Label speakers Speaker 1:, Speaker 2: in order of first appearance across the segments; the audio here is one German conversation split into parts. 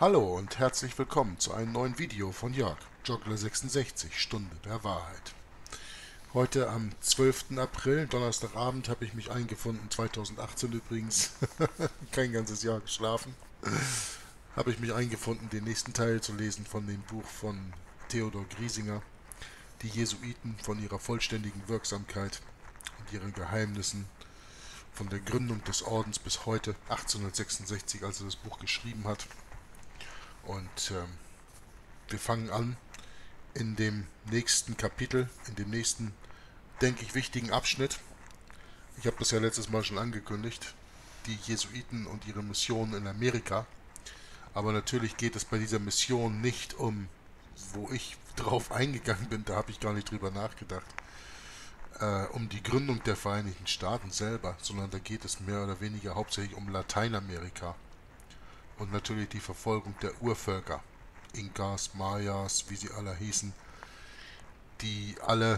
Speaker 1: Hallo und herzlich willkommen zu einem neuen Video von Jörg, Joggler66, Stunde der Wahrheit. Heute am 12. April, Donnerstagabend, habe ich mich eingefunden, 2018 übrigens, kein ganzes Jahr geschlafen, habe ich mich eingefunden, den nächsten Teil zu lesen von dem Buch von Theodor Griesinger, die Jesuiten von ihrer vollständigen Wirksamkeit und ihren Geheimnissen, von der Gründung des Ordens bis heute, 1866, als er das Buch geschrieben hat. Und wir fangen an in dem nächsten Kapitel, in dem nächsten, denke ich, wichtigen Abschnitt. Ich habe das ja letztes Mal schon angekündigt, die Jesuiten und ihre Mission in Amerika. Aber natürlich geht es bei dieser Mission nicht um, wo ich drauf eingegangen bin, da habe ich gar nicht drüber nachgedacht, um die Gründung der Vereinigten Staaten selber, sondern da geht es mehr oder weniger hauptsächlich um Lateinamerika und natürlich die Verfolgung der Urvölker, Inkas, Mayas, wie sie alle hießen, die alle,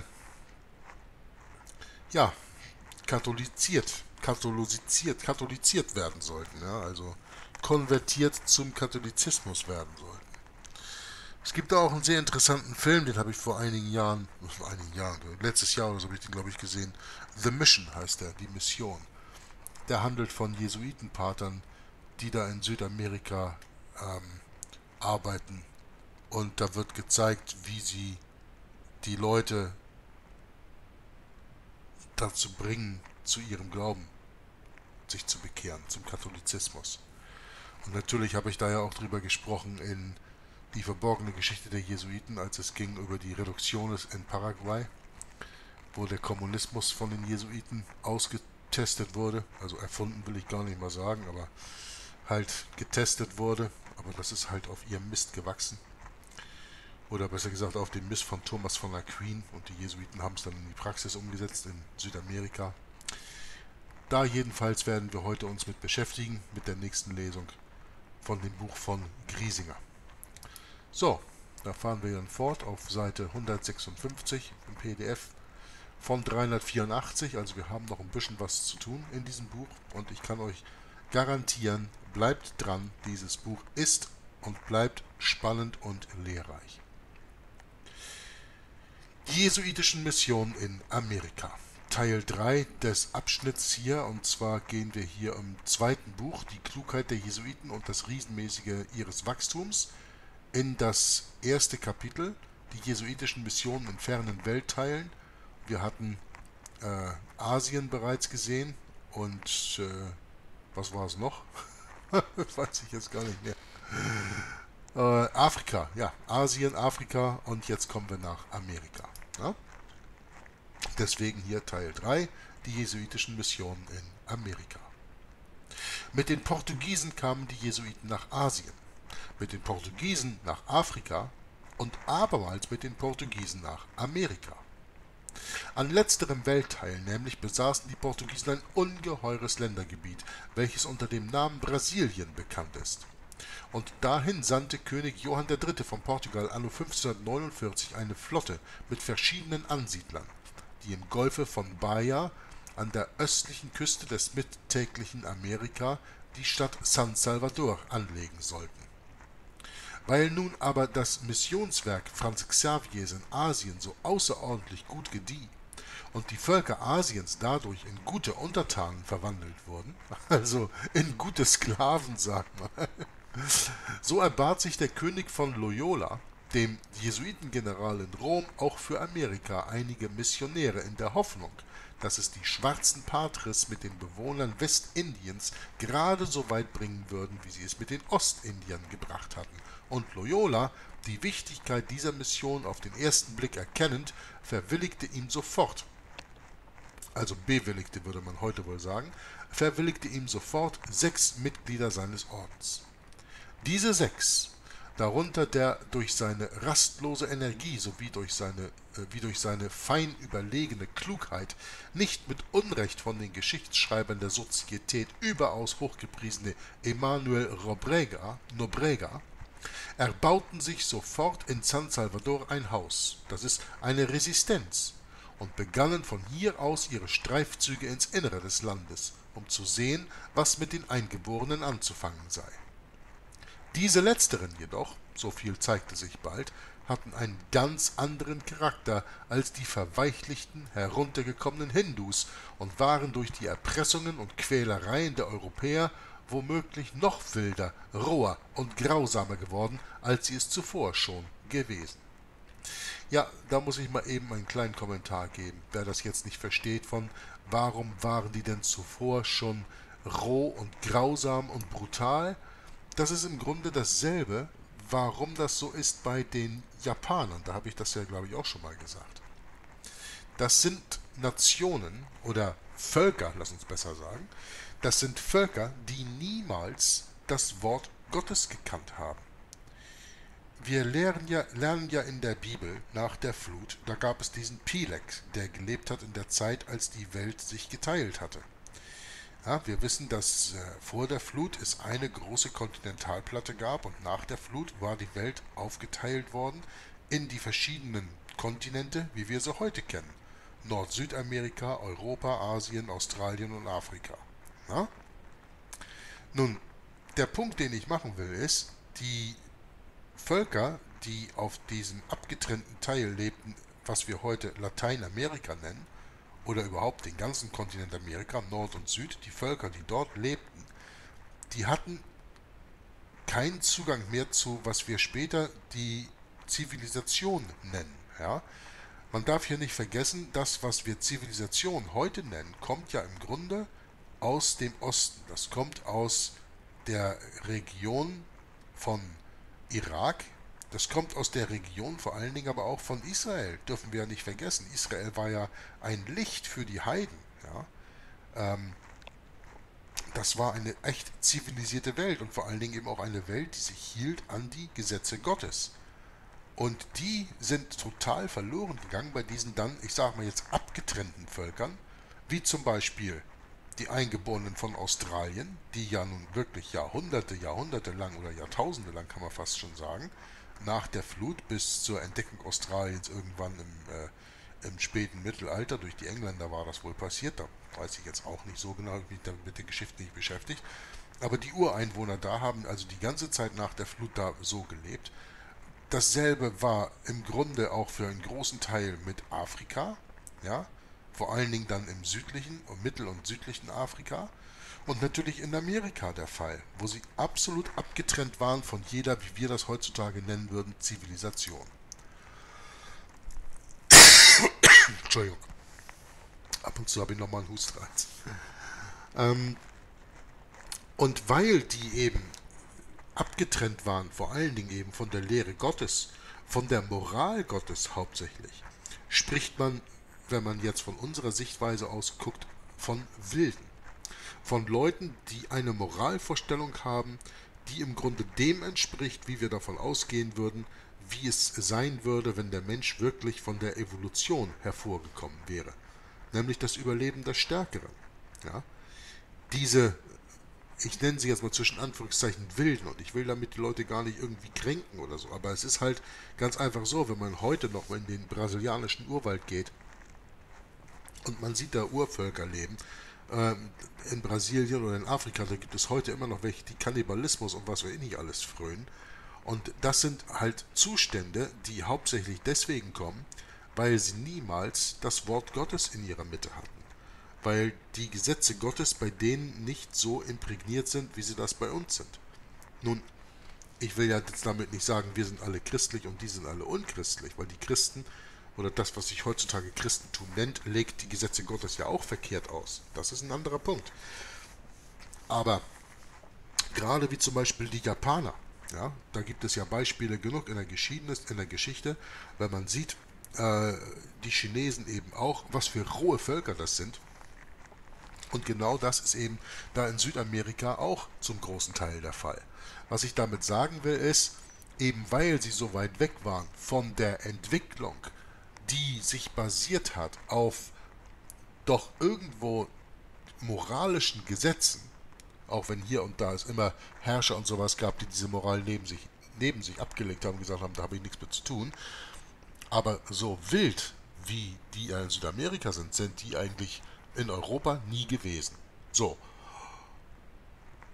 Speaker 1: ja, katholisiert werden sollten, ja, also konvertiert zum Katholizismus werden sollten. Es gibt da auch einen sehr interessanten Film, den habe ich letztes Jahr oder so habe ich den, glaube ich, gesehen. The Mission heißt der, die Mission. Der handelt von Jesuitenpatern, die da in Südamerika arbeiten. Und da wird gezeigt, wie sie die Leute dazu bringen, zu ihrem Glauben sich zu bekehren, zum Katholizismus. Und natürlich habe ich da ja auch drüber gesprochen in die verborgene Geschichte der Jesuiten, als es ging über die Reducciones in Paraguay, wo der Kommunismus von den Jesuiten ausgetestet wurde, also erfunden will ich gar nicht mal sagen, aber halt getestet wurde, aber das ist halt auf ihrem Mist gewachsen. Oder besser gesagt auf dem Mist von Thomas von Aquin, und die Jesuiten haben es dann in die Praxis umgesetzt in Südamerika. Da jedenfalls werden wir heute uns mit beschäftigen, mit der nächsten Lesung von dem Buch von Griesinger. So, da fahren wir dann fort auf Seite 156 im PDF von 384, also wir haben noch ein bisschen was zu tun in diesem Buch und ich kann euch garantieren, bleibt dran, dieses Buch ist und bleibt spannend und lehrreich. Die jesuitischen Missionen in Amerika. Teil 3 des Abschnitts hier, und zwar gehen wir hier im zweiten Buch, die Klugheit der Jesuiten und das Riesenmäßige ihres Wachstums, in das erste Kapitel, die jesuitischen Missionen in fernen Weltteilen. Wir hatten Asien bereits gesehen und was war es noch? Weiß ich jetzt gar nicht mehr. Afrika, ja, Asien, Afrika, und jetzt kommen wir nach Amerika. Ja? Deswegen hier Teil 3, die jesuitischen Missionen in Amerika. Mit den Portugiesen kamen die Jesuiten nach Asien, mit den Portugiesen nach Afrika und abermals mit den Portugiesen nach Amerika. An letzterem Weltteil nämlich besaßen die Portugiesen ein ungeheures Ländergebiet, welches unter dem Namen Brasilien bekannt ist. Und dahin sandte König Johann III. Von Portugal anno 1549 eine Flotte mit verschiedenen Ansiedlern, die im Golfe von Bahia an der östlichen Küste des mittäglichen Amerika die Stadt San Salvador anlegen sollten. Weil nun aber das Missionswerk Franz Xaviers in Asien so außerordentlich gut gedieh und die Völker Asiens dadurch in gute Untertanen verwandelt wurden, also in gute Sklaven, sagt man, so erbat sich der König von Loyola, dem Jesuitengeneral in Rom, auch für Amerika einige Missionäre in der Hoffnung, dass es die schwarzen Patres mit den Bewohnern Westindiens gerade so weit bringen würden, wie sie es mit den Ostindiern gebracht hatten. Und Loyola, die Wichtigkeit dieser Mission auf den ersten Blick erkennend, verwilligte ihm sofort, also bewilligte würde man heute wohl sagen, verwilligte ihm sofort 6 Mitglieder seines Ordens. Diese 6, darunter der durch seine rastlose Energie sowie durch seine fein überlegene Klugheit nicht mit Unrecht von den Geschichtsschreibern der Sozietät überaus hochgepriesene Emanuel Nobrega, erbauten sich sofort in San Salvador ein Haus, das ist eine Resistenz, und begannen von hier aus ihre Streifzüge ins Innere des Landes, um zu sehen, was mit den Eingeborenen anzufangen sei. Diese letzteren jedoch, so viel zeigte sich bald, hatten einen ganz anderen Charakter als die verweichlichten, heruntergekommenen Hindus und waren durch die Erpressungen und Quälereien der Europäer womöglich noch wilder, roher und grausamer geworden, als sie es zuvor schon gewesen. Ja, da muss ich mal eben einen kleinen Kommentar geben. Wer das jetzt nicht versteht von, warum waren die denn zuvor schon roh und grausam und brutal? Das ist im Grunde dasselbe, warum das so ist bei den Japanern. Da habe ich das ja, glaube ich, auch schon mal gesagt. Das sind Nationen oder Völker, lass uns besser sagen. Das sind Völker, die niemals das Wort Gottes gekannt haben. Wir lernen ja in der Bibel nach der Flut, da gab es diesen Peleg, der gelebt hat in der Zeit, als die Welt sich geteilt hatte. Ja, wir wissen, dass vor der Flut es eine große Kontinentalplatte gab und nach der Flut war die Welt aufgeteilt worden in die verschiedenen Kontinente, wie wir sie heute kennen. Nord-Südamerika, Europa, Asien, Australien und Afrika. Ja? Nun, der Punkt, den ich machen will, ist, die Völker, die auf diesem abgetrennten Teil lebten, was wir heute Lateinamerika nennen, oder überhaupt den ganzen Kontinent Amerika, Nord und Süd, die Völker, die dort lebten, die hatten keinen Zugang mehr zu, was wir später die Zivilisation nennen. Ja? Man darf hier nicht vergessen, das, was wir Zivilisation heute nennen, kommt ja im Grunde aus dem Osten. Das kommt aus der Region von Irak, das kommt aus der Region vor allen Dingen aber auch von Israel, dürfen wir ja nicht vergessen. Israel war ja ein Licht für die Heiden. Ja? Das war eine echt zivilisierte Welt und vor allen Dingen eben auch eine Welt, die sich hielt an die Gesetze Gottes. Und die sind total verloren gegangen bei diesen dann, ich sage mal jetzt, abgetrennten Völkern, wie zum Beispiel die Eingeborenen von Australien, die ja nun wirklich Jahrhunderte lang oder Jahrtausende lang, kann man fast schon sagen, nach der Flut bis zur Entdeckung Australiens irgendwann im späten Mittelalter, durch die Engländer war das wohl passiert, da weiß ich jetzt auch nicht so genau, ich bin mit der Geschichte nicht beschäftigt, aber die Ureinwohner da haben also die ganze Zeit nach der Flut da so gelebt. Dasselbe war im Grunde auch für einen großen Teil mit Afrika, ja, vor allen Dingen dann im südlichen und mittel- und südlichen Afrika und natürlich in Amerika der Fall, wo sie absolut abgetrennt waren von jeder, wie wir das heutzutage nennen würden, Zivilisation. Entschuldigung, ab und zu habe ich nochmal einen Hustreiz. Und weil die eben abgetrennt waren, vor allen Dingen eben von der Lehre Gottes, von der Moral Gottes hauptsächlich, spricht man, wenn man jetzt von unserer Sichtweise aus guckt, von Wilden. Von Leuten, die eine Moralvorstellung haben, die im Grunde dem entspricht, wie wir davon ausgehen würden, wie es sein würde, wenn der Mensch wirklich von der Evolution hervorgekommen wäre. Nämlich das Überleben des Stärkeren. Ja? Diese, ich nenne sie jetzt mal zwischen Anführungszeichen Wilden, und ich will damit die Leute gar nicht irgendwie kränken oder so, aber es ist halt ganz einfach so, wenn man heute noch in den brasilianischen Urwald geht und man sieht da Urvölker leben, in Brasilien oder in Afrika, da gibt es heute immer noch welche, die Kannibalismus und was weiß ich nicht alles frönen. Und das sind halt Zustände, die hauptsächlich deswegen kommen, weil sie niemals das Wort Gottes in ihrer Mitte hatten. Weil die Gesetze Gottes bei denen nicht so imprägniert sind, wie sie das bei uns sind. Nun, ich will ja jetzt damit nicht sagen, wir sind alle christlich und die sind alle unchristlich, weil die Christen oder das, was sich heutzutage Christentum nennt, legt die Gesetze Gottes ja auch verkehrt aus. Das ist ein anderer Punkt. Aber gerade wie zum Beispiel die Japaner, ja, da gibt es ja Beispiele genug in der Geschichte, wenn man sieht, die Chinesen eben auch, was für rohe Völker das sind. Und genau das ist eben da in Südamerika auch zum großen Teil der Fall. Was ich damit sagen will, ist, eben weil sie so weit weg waren von der Entwicklung, die sich basiert hat auf doch irgendwo moralischen Gesetzen, auch wenn hier und da es immer Herrscher und sowas gab, die diese Moral neben sich abgelegt haben und gesagt haben, da habe ich nichts mit zu tun, aber so wild wie die in Südamerika sind die eigentlich in Europa nie gewesen. So,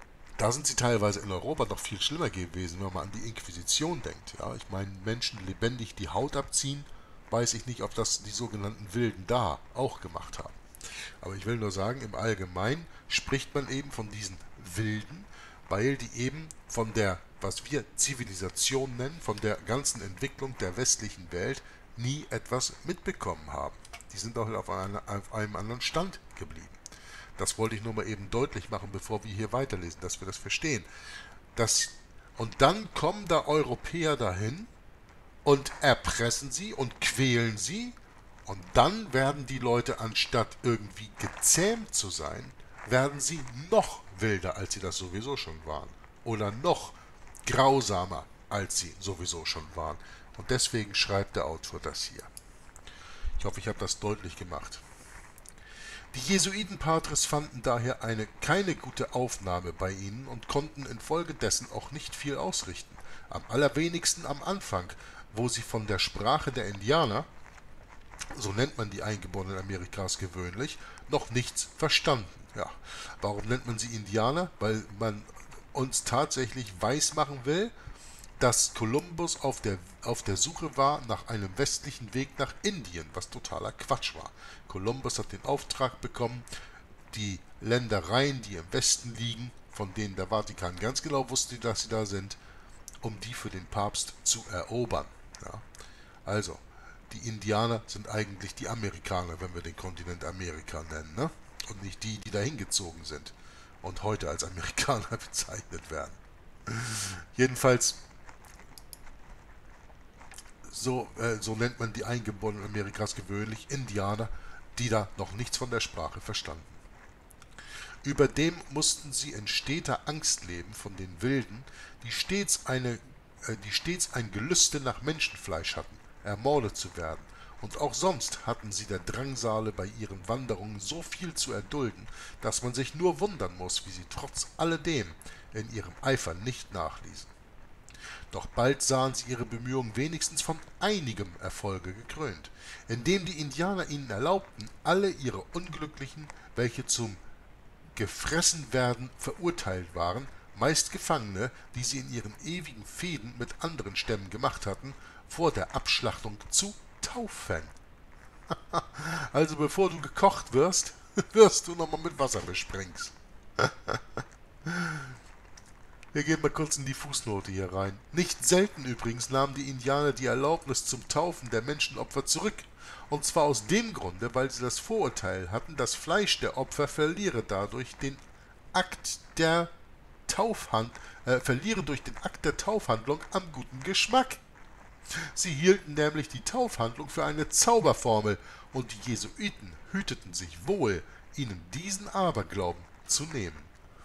Speaker 1: da sind sie teilweise in Europa noch viel schlimmer gewesen, wenn man an die Inquisition denkt. Ja, ich meine, Menschen lebendig die Haut abziehen, weiß ich nicht, ob das die sogenannten Wilden da auch gemacht haben. Aber ich will nur sagen, im Allgemeinen spricht man eben von diesen Wilden, weil die eben von der, was wir Zivilisation nennen, von der ganzen Entwicklung der westlichen Welt nie etwas mitbekommen haben. Die sind auch auf einem anderen Stand geblieben. Das wollte ich nur mal eben deutlich machen, bevor wir hier weiterlesen, dass wir das verstehen. Und dann kommen da Europäer dahin und erpressen sie und quälen sie, und dann werden die Leute, anstatt irgendwie gezähmt zu sein, werden sie noch wilder, als sie das sowieso schon waren. Oder noch grausamer, als sie sowieso schon waren. Und deswegen schreibt der Autor das hier. Ich hoffe, ich habe das deutlich gemacht. Die Jesuitenpatres fanden daher keine gute Aufnahme bei ihnen und konnten infolgedessen auch nicht viel ausrichten. Am allerwenigsten am Anfang, wo sie von der Sprache der Indianer, so nennt man die Eingeborenen Amerikas gewöhnlich, noch nichts verstanden. Ja, warum nennt man sie Indianer? Weil man uns tatsächlich weismachen will, dass Kolumbus auf der Suche war nach einem westlichen Weg nach Indien, was totaler Quatsch war. Kolumbus hat den Auftrag bekommen, die Ländereien, die im Westen liegen, von denen der Vatikan ganz genau wusste, dass sie da sind, um die für den Papst zu erobern. Ja, also, die Indianer sind eigentlich die Amerikaner, wenn wir den Kontinent Amerika nennen, ne? Und nicht die, die da hingezogen sind und heute als Amerikaner bezeichnet werden. Jedenfalls, so nennt man die Eingeborenen Amerikas gewöhnlich Indianer, die da noch nichts von der Sprache verstanden. Überdem mussten sie in steter Angst leben von den Wilden, die stets ein Gelüste nach Menschenfleisch hatten, ermordet zu werden, und auch sonst hatten sie der Drangsale bei ihren Wanderungen so viel zu erdulden, dass man sich nur wundern muss, wie sie trotz alledem in ihrem Eifer nicht nachließen. Doch bald sahen sie ihre Bemühungen wenigstens von einigem Erfolge gekrönt, indem die Indianer ihnen erlaubten, alle ihre Unglücklichen, welche zum Gefressenwerden verurteilt waren, meist Gefangene, die sie in ihren ewigen Fehden mit anderen Stämmen gemacht hatten, vor der Abschlachtung zu taufen. Also bevor du gekocht wirst, wirst du nochmal mit Wasser besprengt. Wir gehen mal kurz in die Fußnote hier rein. Nicht selten übrigens nahmen die Indianer die Erlaubnis zum Taufen der Menschenopfer zurück. Und zwar aus dem Grunde, weil sie das Vorurteil hatten, das Fleisch der Opfer verliere durch den Akt der Taufhandlung am guten Geschmack. Sie hielten nämlich die Taufhandlung für eine Zauberformel, und die Jesuiten hüteten sich wohl, ihnen diesen Aberglauben zu nehmen.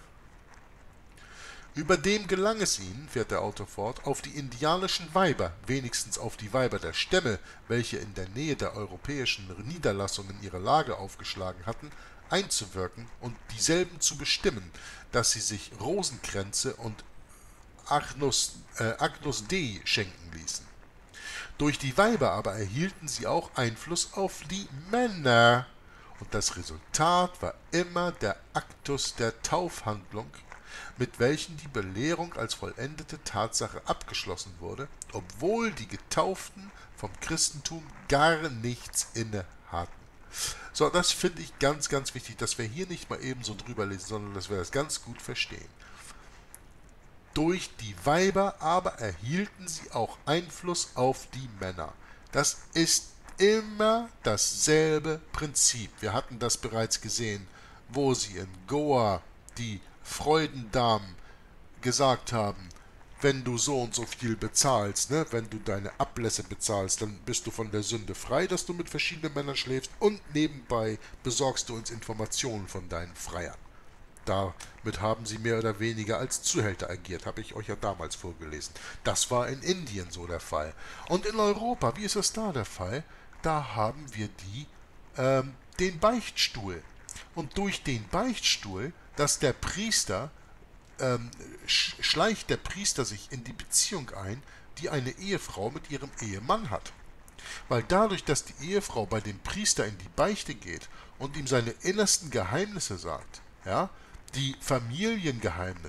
Speaker 1: Überdem gelang es ihnen, fährt der Autor fort, auf die indianischen Weiber, wenigstens auf die Weiber der Stämme, welche in der Nähe der europäischen Niederlassungen ihre Lager aufgeschlagen hatten, einzuwirken und dieselben zu bestimmen, dass sie sich Rosenkränze und Agnus Dei schenken ließen. Durch die Weiber aber erhielten sie auch Einfluss auf die Männer, und das Resultat war immer der Aktus der Taufhandlung, mit welchen die Belehrung als vollendete Tatsache abgeschlossen wurde, obwohl die Getauften vom Christentum gar nichts inne hatten. So, das finde ich ganz, ganz wichtig, dass wir hier nicht mal eben so drüber lesen, sondern dass wir das ganz gut verstehen. Durch die Weiber aber erhielten sie auch Einfluss auf die Männer. Das ist immer dasselbe Prinzip. Wir hatten das bereits gesehen, wo sie in Goa die Freudendamen gesagt haben, wenn du so und so viel bezahlst, ne, wenn du deine Ablässe bezahlst, dann bist du von der Sünde frei, dass du mit verschiedenen Männern schläfst, und nebenbei besorgst du uns Informationen von deinen Freiern. Damit haben sie mehr oder weniger als Zuhälter agiert, habe ich euch ja damals vorgelesen. Das war in Indien so der Fall. Und in Europa, wie ist es da der Fall? Da haben wir den Beichtstuhl. Und durch den Beichtstuhl, dass der Priester schleicht der Priester sich in die Beziehung ein, die eine Ehefrau mit ihrem Ehemann hat. Weil dadurch, dass die Ehefrau bei dem Priester in die Beichte geht und ihm seine innersten Geheimnisse sagt, ja, die Familiengeheimnisse,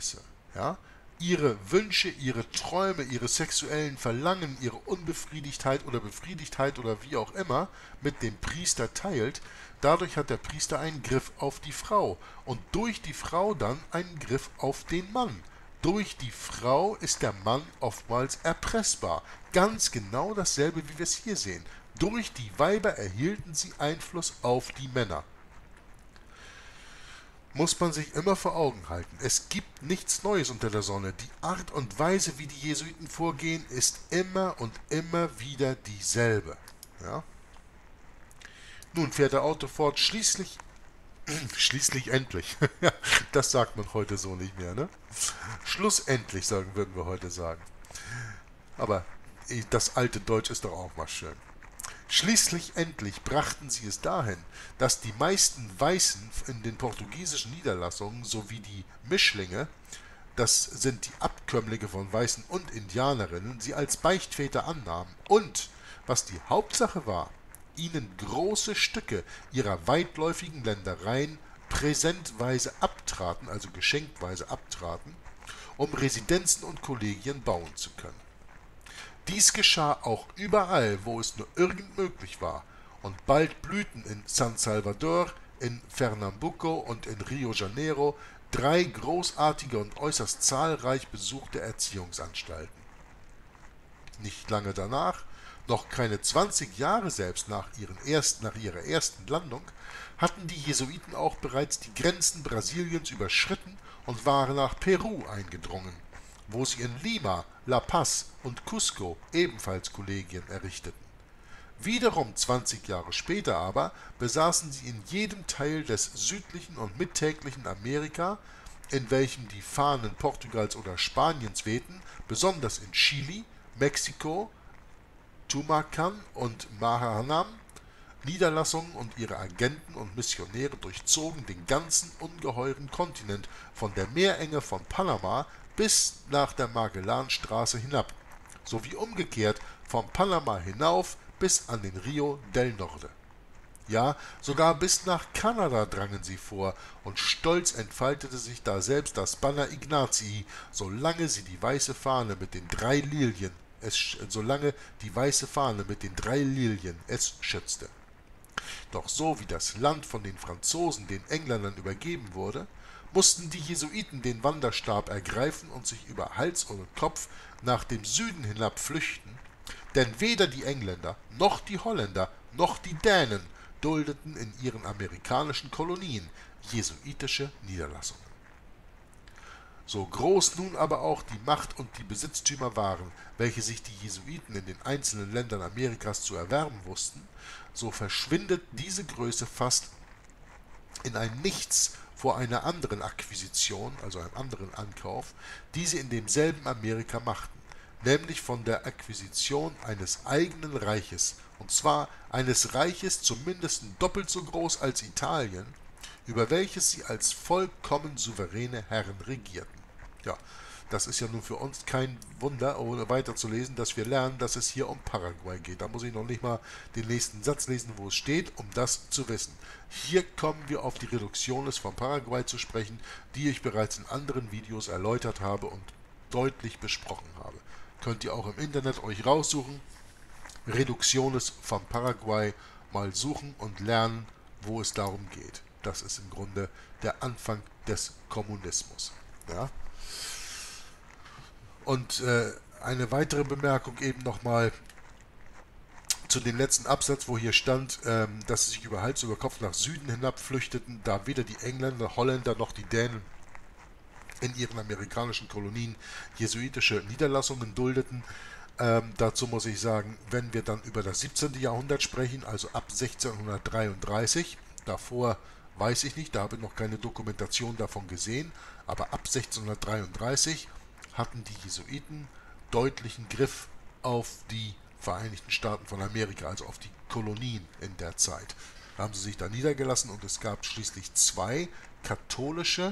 Speaker 1: Ja? Ihre Wünsche, ihre Träume, ihre sexuellen Verlangen, ihre Unbefriedigtheit oder Befriedigtheit oder wie auch immer mit dem Priester teilt, dadurch hat der Priester einen Griff auf die Frau und durch die Frau dann einen Griff auf den Mann. Durch die Frau ist der Mann oftmals erpressbar. Ganz genau dasselbe, wie wir es hier sehen. Durch die Weiber erhielten sie Einfluss auf die Männer. Muss man sich immer vor Augen halten. Es gibt nichts Neues unter der Sonne. Die Art und Weise, wie die Jesuiten vorgehen, ist immer und immer wieder dieselbe. Ja? Nun fährt der Autor fort, schließlich endlich. Das sagt man heute so nicht mehr, ne? Schlussendlich, würden wir heute sagen. Aber das alte Deutsch ist doch auch mal schön. Schließlich endlich brachten sie es dahin, dass die meisten Weißen in den portugiesischen Niederlassungen sowie die Mischlinge, das sind die Abkömmlinge von Weißen und Indianerinnen, sie als Beichtväter annahmen und, was die Hauptsache war, ihnen große Stücke ihrer weitläufigen Ländereien präsentweise abtraten, also geschenkweise abtraten, um Residenzen und Kollegien bauen zu können. Dies geschah auch überall, wo es nur irgend möglich war, und bald blühten in San Salvador, in Pernambuco und in Rio Janeiro 3 großartige und äußerst zahlreich besuchte Erziehungsanstalten. Nicht lange danach, noch keine 20 Jahre selbst nach ihrer ersten Landung, hatten die Jesuiten auch bereits die Grenzen Brasiliens überschritten und waren nach Peru eingedrungen, wo sie in Lima, La Paz und Cusco ebenfalls Kollegien errichteten. Wiederum 20 Jahre später aber besaßen sie in jedem Teil des südlichen und mittäglichen Amerika, in welchem die Fahnen Portugals oder Spaniens wehten, besonders in Chili, Mexiko, Tumacan und Maranham, Niederlassungen, und ihre Agenten und Missionäre durchzogen den ganzen ungeheuren Kontinent von der Meerenge von Panama bis nach der Magellanstraße hinab, sowie umgekehrt von Panama hinauf bis an den Rio del Norte. Ja, sogar bis nach Kanada drangen sie vor, und stolz entfaltete sich daselbst das Banner Ignatii, solange die weiße Fahne mit den 3 Lilien es schützte. Doch so wie das Land von den Franzosen den Engländern übergeben wurde, mussten die Jesuiten den Wanderstab ergreifen und sich über Hals und Kopf nach dem Süden hinab flüchten, denn weder die Engländer, noch die Holländer, noch die Dänen duldeten in ihren amerikanischen Kolonien jesuitische Niederlassungen. So groß nun aber auch die Macht und die Besitztümer waren, welche sich die Jesuiten in den einzelnen Ländern Amerikas zu erwerben wussten, so verschwindet diese Größe fast in ein Nichts vor einer anderen Akquisition, also einem anderen Ankauf, die sie in demselben Amerika machten, nämlich von der Akquisition eines eigenen Reiches, und zwar eines Reiches zumindest doppelt so groß als Italien, über welches sie als vollkommen souveräne Herren regierten. Ja, das ist ja nun für uns kein Wunder, ohne weiterzulesen, dass wir lernen, dass es hier um Paraguay geht. Da muss ich noch nicht mal den nächsten Satz lesen, wo es steht, um das zu wissen. Hier kommen wir auf die Reductiones von Paraguay zu sprechen, die ich bereits in anderen Videos erläutert habe und deutlich besprochen habe. Könnt ihr auch im Internet euch raussuchen, Reductiones von Paraguay mal suchen und lernen, wo es darum geht. Das ist im Grunde der Anfang des Kommunismus. Ja? Und eine weitere Bemerkung eben nochmal zu dem letzten Absatz, wo hier stand, dass sie sich über Hals über Kopf nach Süden hinab flüchteten, da weder die Engländer, Holländer noch die Dänen in ihren amerikanischen Kolonien jesuitische Niederlassungen duldeten. Dazu muss ich sagen, wenn wir dann über das 17. Jahrhundert sprechen, also ab 1633, davor weiß ich nicht, da habe ich noch keine Dokumentation davon gesehen, aber ab 1633 hatten die Jesuiten deutlichen Griff auf die Vereinigten Staaten von Amerika, also auf die Kolonien in der Zeit. Da haben sie sich da niedergelassen und es gab schließlich 2 katholische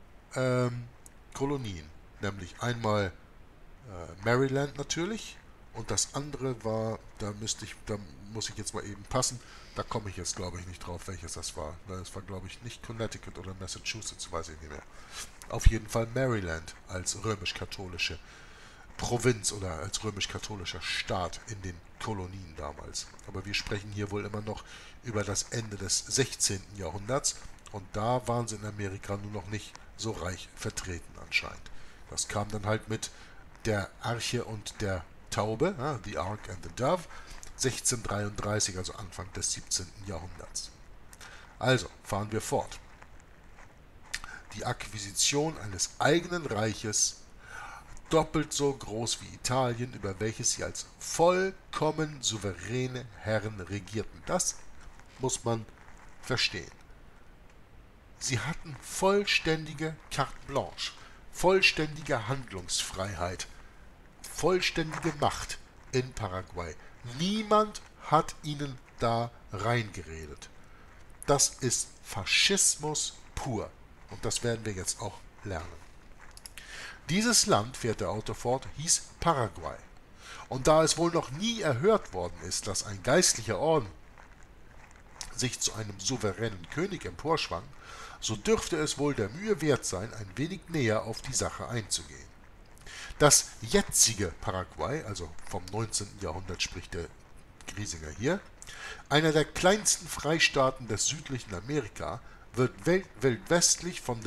Speaker 1: Kolonien, nämlich einmal Maryland natürlich und das andere war, da muss ich jetzt mal eben passen, da komme ich jetzt glaube ich nicht drauf, welches das war. Das war glaube ich nicht Connecticut oder Massachusetts, weiß ich nicht mehr. Auf jeden Fall Maryland als römisch-katholische Provinz oder als römisch-katholischer Staat in den Kolonien damals. Aber wir sprechen hier wohl immer noch über das Ende des 16. Jahrhunderts und da waren sie in Amerika nur noch nicht so reich vertreten anscheinend. Das kam dann halt mit der Arche und der Taube, ja, The Ark and the Dove, 1633, also Anfang des 17. Jahrhunderts. Also, fahren wir fort. Die Akquisition eines eigenen Reiches, doppelt so groß wie Italien, über welches sie als vollkommen souveräne Herren regierten. Das muss man verstehen. Sie hatten vollständige carte blanche, vollständige Handlungsfreiheit, vollständige Macht in Paraguay. Niemand hat ihnen da reingeredet. Das ist Faschismus pur. Und das werden wir jetzt auch lernen. Dieses Land, fährt der Autor fort, hieß Paraguay. Und da es wohl noch nie erhört worden ist, dass ein geistlicher Orden sich zu einem souveränen König emporschwang, so dürfte es wohl der Mühe wert sein, ein wenig näher auf die Sache einzugehen. Das jetzige Paraguay, also vom 19. Jahrhundert spricht der Griesinger hier, einer der kleinsten Freistaaten des südlichen Amerika, wird weltwestlich vom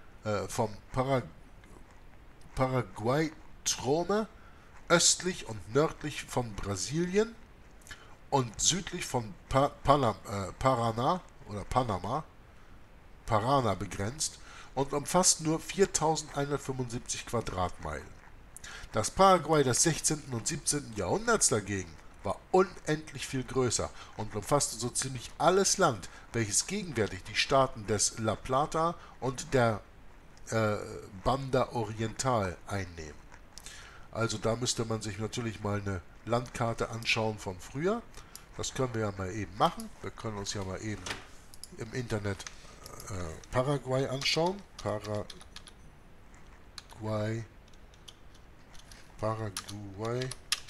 Speaker 1: Paraguay-Trome, östlich und nördlich von Brasilien und südlich von Paraná begrenzt und umfasst nur 4.175 Quadratmeilen. Das Paraguay des 16. und 17. Jahrhunderts dagegen war unendlich viel größer und umfasste so ziemlich alles Land, welches gegenwärtig die Staaten des La Plata und der Banda Oriental einnehmen. Also da müsste man sich natürlich mal eine Landkarte anschauen von früher. Das können wir ja mal eben machen. Wir können uns ja mal eben im Internet Paraguay anschauen. Paraguay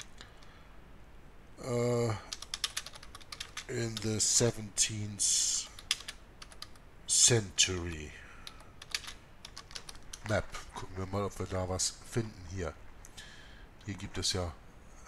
Speaker 1: in the 17th century. Map. Gucken wir mal, ob wir da was finden hier. Hier gibt es ja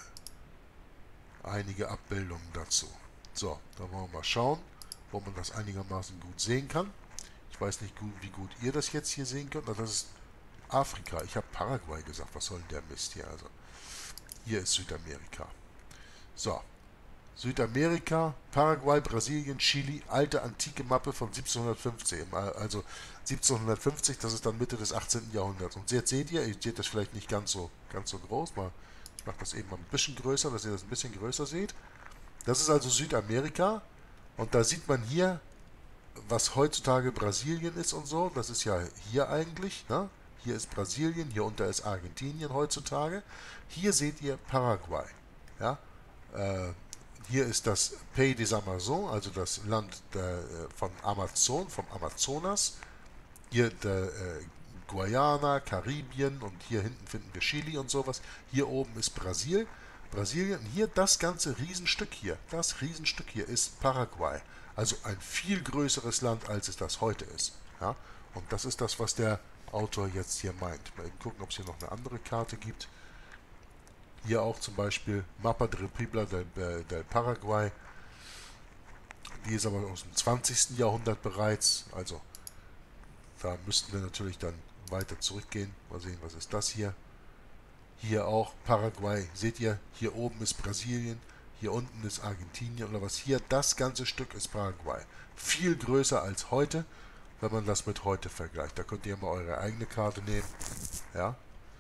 Speaker 1: einige Abbildungen dazu. So, da wollen wir mal schauen, wo man das einigermaßen gut sehen kann. Ich weiß nicht, wie gut ihr das jetzt hier sehen könnt. Das ist Afrika. Ich habe Paraguay gesagt. Was soll denn der Mist hier? Also, hier ist Südamerika. So, Südamerika, Paraguay, Brasilien, Chile, alte antike Mappe von 1750. Also 1750, das ist dann Mitte des 18. Jahrhunderts. Und jetzt seht ihr das vielleicht nicht ganz so groß. Ich mache das eben mal ein bisschen größer, dass ihr das ein bisschen größer seht. Das ist also Südamerika. Und da sieht man hier, was heutzutage Brasilien ist und so. Das ist ja hier eigentlich, ne? Hier ist Brasilien, hier unter ist Argentinien heutzutage. Hier seht ihr Paraguay. Ja? Hier ist das Pays des Amazones, also das Land vom Amazonas. Hier Guyana, Karibien und hier hinten finden wir Chile und sowas. Hier oben ist Brasilien. Hier das ganze Riesenstück hier. Das Riesenstück hier ist Paraguay. Also ein viel größeres Land, als es das heute ist. Ja? Und das ist das, was der Autor jetzt hier meint. Mal eben gucken, ob es hier noch eine andere Karte gibt. Hier auch zum Beispiel Mapa de República del Paraguay. Die ist aber aus dem 20. Jahrhundert bereits. Also da müssten wir natürlich dann weiter zurückgehen. Mal sehen, was ist das hier. Hier auch Paraguay. Seht ihr, hier oben ist Brasilien. Hier unten ist Argentinien oder was. Hier, das ganze Stück ist Paraguay. Viel größer als heute, wenn man das mit heute vergleicht. Da könnt ihr mal eure eigene Karte nehmen. Ja.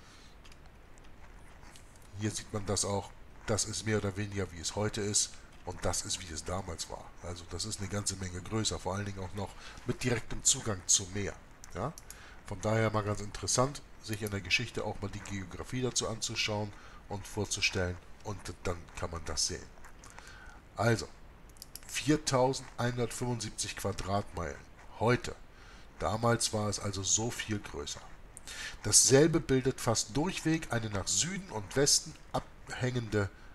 Speaker 1: Hier sieht man das auch. Das ist mehr oder weniger, wie es heute ist. Und das ist, wie es damals war. Also das ist eine ganze Menge größer. Vor allen Dingen auch noch mit direktem Zugang zum Meer. Ja? Von daher mal ganz interessant, sich in der Geschichte auch mal die Geografie dazu anzuschauen und vorzustellen. Und dann kann man das sehen. Also, 4.175 Quadratmeilen. Heute. Damals war es also so viel größer. Dasselbe bildet fast durchweg eine nach Süden und Westen abhängende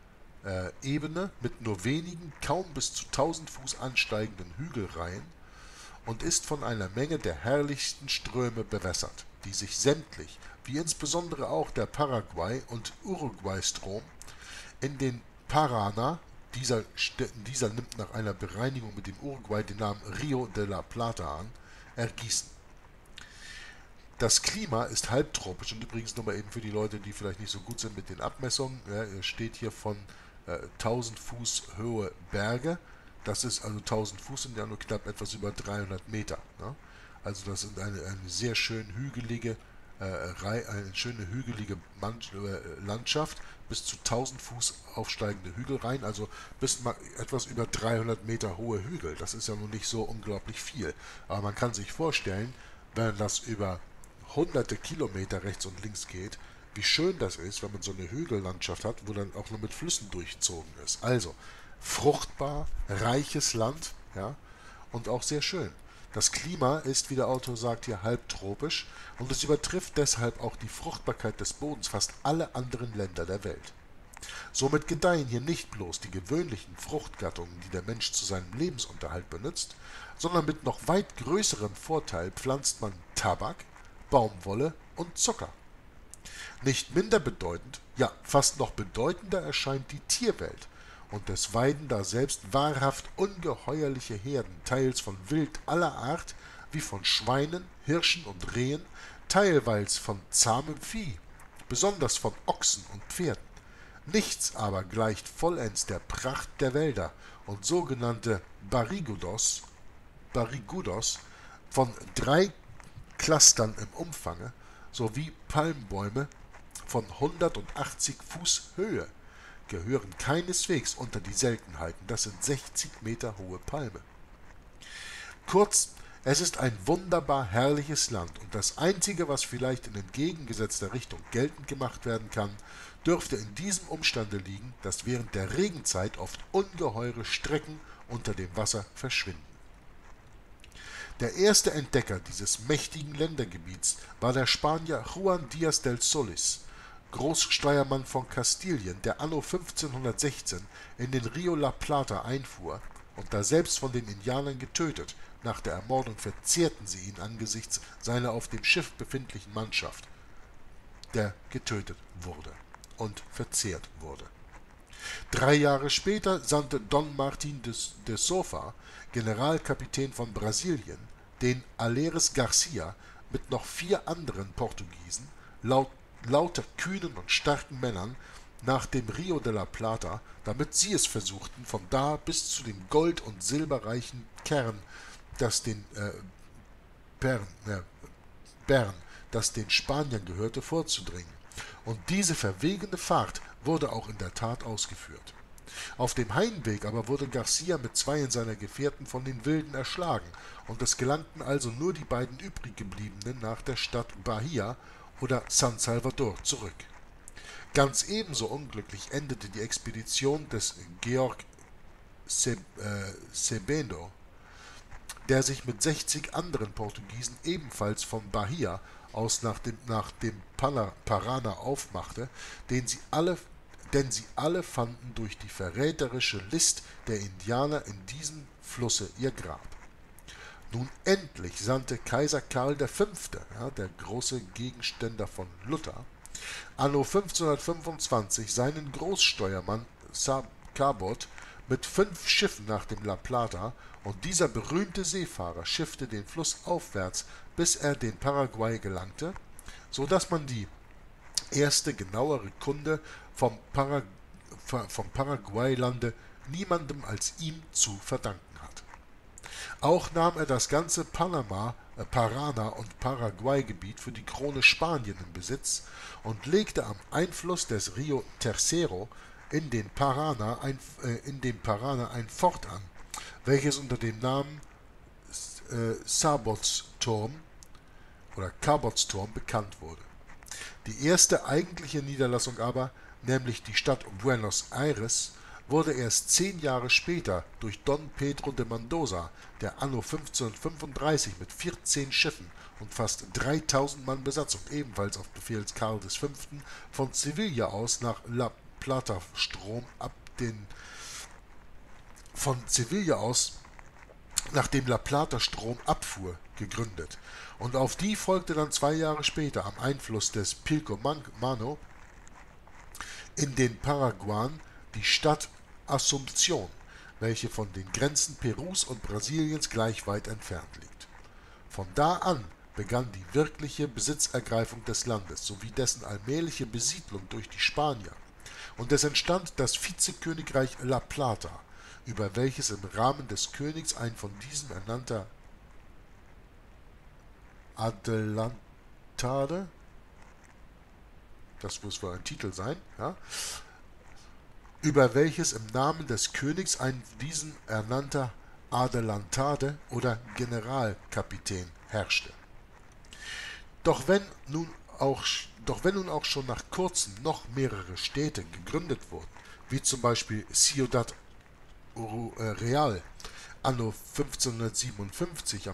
Speaker 1: Ebene mit nur wenigen, kaum bis zu 1000 Fuß ansteigenden Hügelreihen und ist von einer Menge der herrlichsten Ströme bewässert, die sich sämtlich, wie insbesondere auch der Paraguay- und Uruguay-Strom, in den Paraná, dieser nimmt nach einer Bereinigung mit dem Uruguay den Namen Rio de la Plata an, ergießen. Das Klima ist halbtropisch und übrigens nochmal eben für die Leute, die vielleicht nicht so gut sind mit den Abmessungen, ja, er steht hier von 1000 Fuß hohe Berge, das ist also 1000 Fuß sind ja nur knapp etwas über 300 Meter. Ne? Also das ist eine sehr schön hügelige, eine schöne hügelige Landschaft, bis zu 1000 Fuß aufsteigende Hügelreihen, also bis etwas über 300 Meter hohe Hügel. Das ist ja nun nicht so unglaublich viel, aber man kann sich vorstellen, wenn das über hunderte Kilometer rechts und links geht, wie schön das ist, wenn man so eine Hügellandschaft hat, wo dann auch nur mit Flüssen durchzogen ist. Also fruchtbar, reiches Land, ja, und auch sehr schön. Das Klima ist, wie der Autor sagt, hier halbtropisch und es übertrifft deshalb auch die Fruchtbarkeit des Bodens fast alle anderen Länder der Welt. Somit gedeihen hier nicht bloß die gewöhnlichen Fruchtgattungen, die der Mensch zu seinem Lebensunterhalt benutzt, sondern mit noch weit größerem Vorteil pflanzt man Tabak, Baumwolle und Zucker. Nicht minder bedeutend, ja fast noch bedeutender erscheint die Tierwelt, und es weiden da selbst wahrhaft ungeheuerliche Herden, teils von Wild aller Art, wie von Schweinen, Hirschen und Rehen, teilweils von zahmem Vieh, besonders von Ochsen und Pferden. Nichts aber gleicht vollends der Pracht der Wälder, und sogenannte Barrigudos von 3 Clustern im Umfange, sowie Palmbäume von 180 Fuß Höhe gehören keineswegs unter die Seltenheiten, das sind 60 Meter hohe Palme. Kurz, es ist ein wunderbar herrliches Land und das Einzige, was vielleicht in entgegengesetzter Richtung geltend gemacht werden kann, dürfte in diesem Umstande liegen, dass während der Regenzeit oft ungeheure Strecken unter dem Wasser verschwinden. Der erste Entdecker dieses mächtigen Ländergebiets war der Spanier Juan Díaz del Solís, Großsteuermann von Kastilien, der anno 1516 in den Rio La Plata einfuhr und daselbst von den Indianern getötet. Nach der Ermordung verzehrten sie ihn angesichts seiner auf dem Schiff befindlichen Mannschaft, der getötet wurde und verzehrt wurde. 3 Jahre später sandte Don Martin de Sofa, Generalkapitän von Brasilien, den Aleres Garcia mit noch 4 anderen Portugiesen, lauter kühnen und starken Männern, nach dem Rio de la Plata, damit sie es versuchten, von da bis zu dem gold- und silberreichen Bern, das den Spaniern gehörte, vorzudringen. Und diese verwegene Fahrt wurde auch in der Tat ausgeführt. Auf dem Heimweg aber wurde Garcia mit 2 seiner Gefährten von den Wilden erschlagen, und es gelangten also nur die beiden übriggebliebenen nach der Stadt Bahia oder San Salvador zurück. Ganz ebenso unglücklich endete die Expedition des Georg Sebeno, der sich mit 60 anderen Portugiesen ebenfalls von Bahia aus nach dem Paraná aufmachte, denn sie alle fanden durch die verräterische List der Indianer in diesem Flusse ihr Grab. Nun endlich sandte Kaiser Karl V., ja, der große Gegenständer von Luther, anno 1525 seinen Großsteuermann Cabot mit 5 Schiffen nach dem La Plata, und dieser berühmte Seefahrer schiffte den Fluss aufwärts, bis er den Paraguay gelangte, so dass man die erste genauere Kunde vom Paraguaylande niemandem als ihm zu verdanken hat. Auch nahm er das ganze Paraná und Paraguay-Gebiet für die Krone Spanien in Besitz und legte am Einfluss des Rio Tercero in dem Paraná ein Fort an, welches unter dem Namen Cabot's-Turm bekannt wurde. Die erste eigentliche Niederlassung aber, nämlich die Stadt Buenos Aires, wurde erst 10 Jahre später durch Don Pedro de Mendoza, der anno 1535 mit 14 Schiffen und fast 3000 Mann Besatzung, ebenfalls auf Befehl Karl V., von Sevilla aus nach La Plata Strom von Sevilla aus nach dem La Plata Strom abfuhr, gegründet. Und auf die folgte dann 2 Jahre später am Einfluss des Pilcomayo in den Paraguayen die Stadt Asunción, welche von den Grenzen Perus und Brasiliens gleich weit entfernt liegt. Von da an begann die wirkliche Besitzergreifung des Landes sowie dessen allmähliche Besiedlung durch die Spanier, und es entstand das Vizekönigreich La Plata, über welches im Rahmen des Königs ein von diesem ernannter Adelantade, das muss wohl ein Titel sein, ja, über welches im Namen des Königs ein diesen ernannter Adelantade oder Generalkapitän herrschte. Doch wenn nun auch schon nach kurzem noch mehrere Städte gegründet wurden, wie zum Beispiel Ciudad Real anno 1557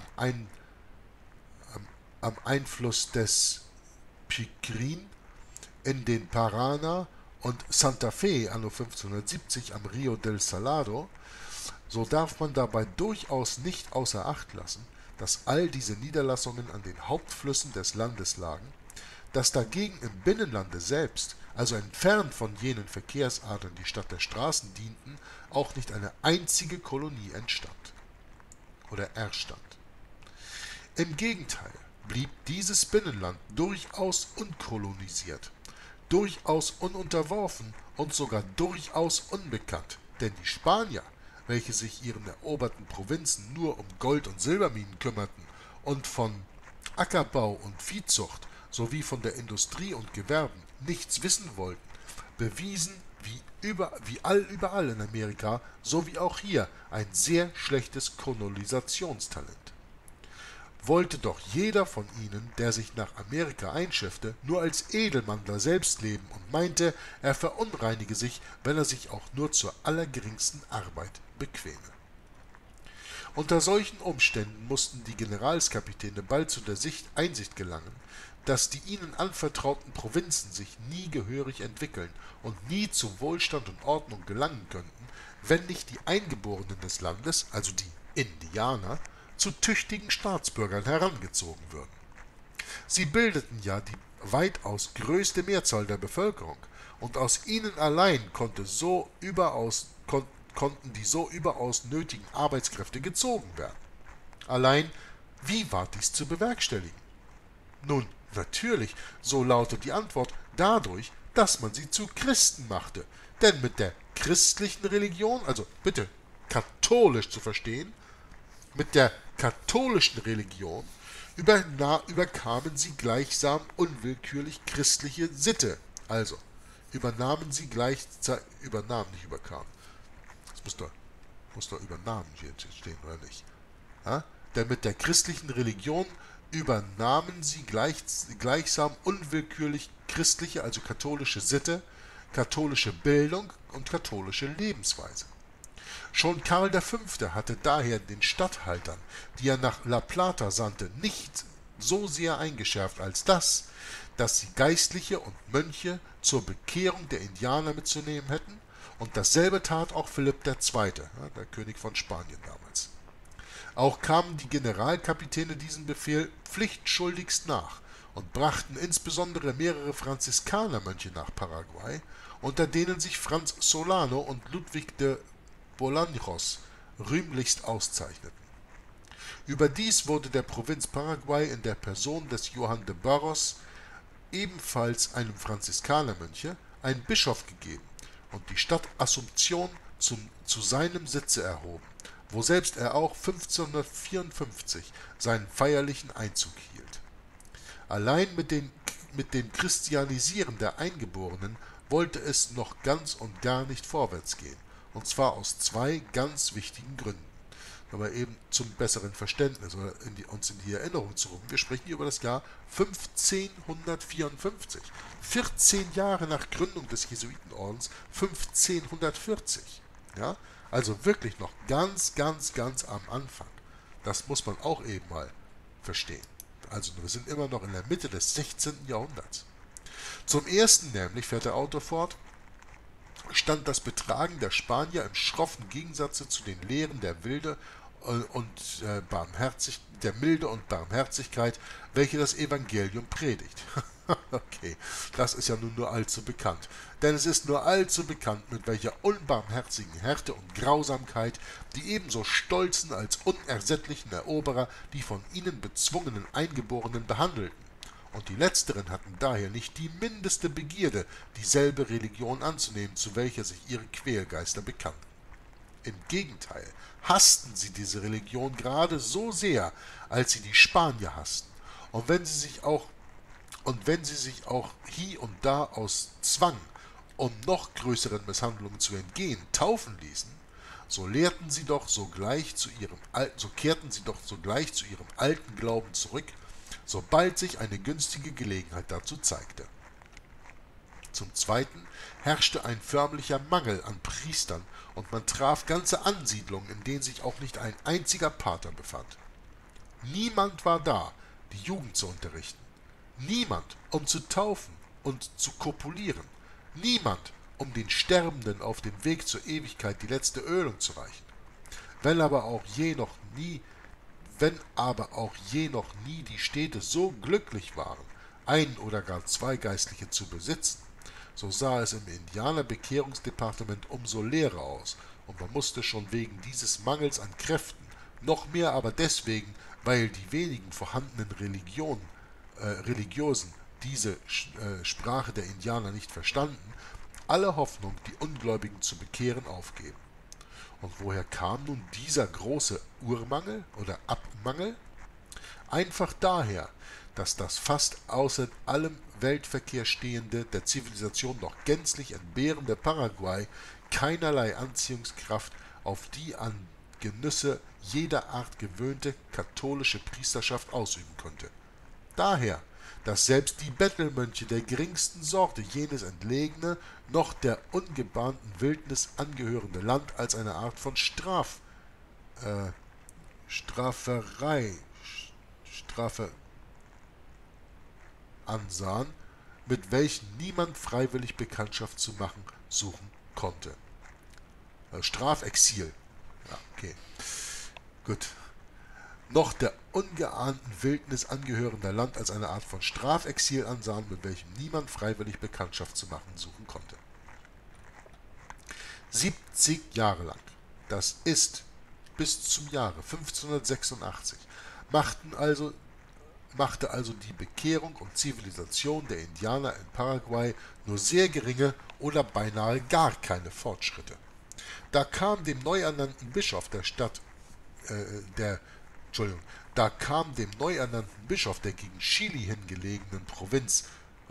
Speaker 1: am Einfluss des Picrin in den Paraná und Santa Fe anno 1570 am Rio del Salado, so darf man dabei durchaus nicht außer Acht lassen, dass all diese Niederlassungen an den Hauptflüssen des Landes lagen, dass dagegen im Binnenlande selbst, also entfernt von jenen Verkehrsadern, die statt der Straßen dienten, auch nicht eine einzige Kolonie entstand oder erstand. Im Gegenteil blieb dieses Binnenland durchaus unkolonisiert, durchaus ununterworfen und sogar durchaus unbekannt, denn die Spanier, welche sich ihren eroberten Provinzen nur um Gold- und Silberminen kümmerten und von Ackerbau und Viehzucht sowie von der Industrie und Gewerben nichts wissen wollten, bewiesen überall in Amerika, so wie auch hier, ein sehr schlechtes Kolonisationstalent. Wollte doch jeder von ihnen, der sich nach Amerika einschiffte, nur als Edelmann daselbst leben und meinte, er verunreinige sich, wenn er sich auch nur zur allergeringsten Arbeit bequeme. Unter solchen Umständen mussten die Generalskapitäne bald zu der Einsicht gelangen, dass die ihnen anvertrauten Provinzen sich nie gehörig entwickeln und nie zu Wohlstand und Ordnung gelangen könnten, wenn nicht die Eingeborenen des Landes, also die Indianer, zu tüchtigen Staatsbürgern herangezogen würden. Sie bildeten ja die weitaus größte Mehrzahl der Bevölkerung, und aus ihnen allein konnten die so überaus nötigen Arbeitskräfte gezogen werden. Allein, wie war dies zu bewerkstelligen? Nun, natürlich, so lautet die Antwort, dadurch, dass man sie zu Christen machte, denn mit der christlichen Religion, also bitte katholisch zu verstehen, mit der katholischen Religion überkamen sie gleichsam unwillkürlich christliche Sitte, also übernahmen, nicht überkamen. Das muss doch übernahmen hier stehen, oder nicht? Ja? Denn mit der christlichen Religion übernahmen sie gleichsam unwillkürlich christliche, also katholische Sitte, katholische Bildung und katholische Lebensweise. Schon Karl V. hatte daher den Statthaltern, die er nach La Plata sandte, nicht so sehr eingeschärft als dass sie Geistliche und Mönche zur Bekehrung der Indianer mitzunehmen hätten, und dasselbe tat auch Philipp II., der König von Spanien damals. Auch kamen die Generalkapitäne diesem Befehl pflichtschuldigst nach und brachten insbesondere mehrere Franziskanermönche nach Paraguay, unter denen sich Franz Solano und Ludwig de Bolaños rühmlichst auszeichneten. Überdies wurde der Provinz Paraguay in der Person des Johann de Barros, ebenfalls einem Franziskanermönche, ein Bischof gegeben und die Stadt Asunción zu seinem Sitze erhoben, woselbst er auch 1554 seinen feierlichen Einzug hielt. Allein mit dem Christianisieren der Eingeborenen wollte es noch ganz und gar nicht vorwärts gehen, und zwar aus 2 ganz wichtigen Gründen. Aber eben zum besseren Verständnis oder uns in die Erinnerung zu rufen. Wir sprechen hier über das Jahr 1554. 14 Jahre nach Gründung des Jesuitenordens, 1540. Ja? Also wirklich noch ganz, ganz, ganz am Anfang. Das muss man auch eben mal verstehen. Also wir sind immer noch in der Mitte des 16. Jahrhunderts. Zum Ersten nämlich, fährt der Autor fort, stand das Betragen der Spanier im schroffen Gegensatze zu den Lehren der der Milde und Barmherzigkeit, welche das Evangelium predigt. Okay, das ist ja nun nur allzu bekannt. Denn es ist nur allzu bekannt, mit welcher unbarmherzigen Härte und Grausamkeit die ebenso stolzen als unersättlichen Eroberer die von ihnen bezwungenen Eingeborenen behandelten. Und die Letzteren hatten daher nicht die mindeste Begierde, dieselbe Religion anzunehmen, zu welcher sich ihre Quälgeister bekannten. Im Gegenteil hassten sie diese Religion gerade so sehr, als sie die Spanier hassten. Und wenn sie sich auch hie und da aus Zwang, um noch größeren Misshandlungen zu entgehen, taufen ließen, so kehrten sie doch sogleich zu ihrem alten Glauben zurück, sobald sich eine günstige Gelegenheit dazu zeigte. Zum Zweiten herrschte ein förmlicher Mangel an Priestern, und man traf ganze Ansiedlungen, in denen sich auch nicht ein einziger Pater befand. Niemand war da, die Jugend zu unterrichten. Niemand, um zu taufen und zu kopulieren. Niemand, um den Sterbenden auf dem Weg zur Ewigkeit die letzte Ölung zu reichen. Wenn aber auch je noch nie die Städte so glücklich waren, ein oder gar zwei Geistliche zu besitzen, so sah es im Indianer-Bekehrungsdepartement umso leerer aus, und man musste schon wegen dieses Mangels an Kräften, noch mehr aber deswegen, weil die wenigen vorhandenen Religiosen diese Sprache der Indianer nicht verstanden, alle Hoffnung, die Ungläubigen zu bekehren, aufgeben. Und woher kam nun dieser große Urmangel oder Abmangel? Einfach daher, dass das fast außer allem Weltverkehr stehende, der Zivilisation noch gänzlich entbehrende Paraguay keinerlei Anziehungskraft auf die an Genüsse jeder Art gewöhnte katholische Priesterschaft ausüben konnte. Daher, dass selbst die Bettelmönche der geringsten Sorte jenes entlegene, noch der ungebahnten Wildnis angehörende Land als eine Art von Strafe ansahen, mit welchen niemand freiwillig Bekanntschaft zu machen suchen konnte. Strafexil. Ja, okay. Gut. Noch der ungeahnten Wildnis angehörender Land als eine Art von Strafexil ansahen, mit welchem niemand freiwillig Bekanntschaft zu machen suchen konnte. 70 Jahre lang, das ist bis zum Jahre 1586, machte also die Bekehrung und Zivilisation der Indianer in Paraguay nur sehr geringe oder beinahe gar keine Fortschritte. Da kam dem neu ernannten Bischof der gegen Chili hingelegenen Provinz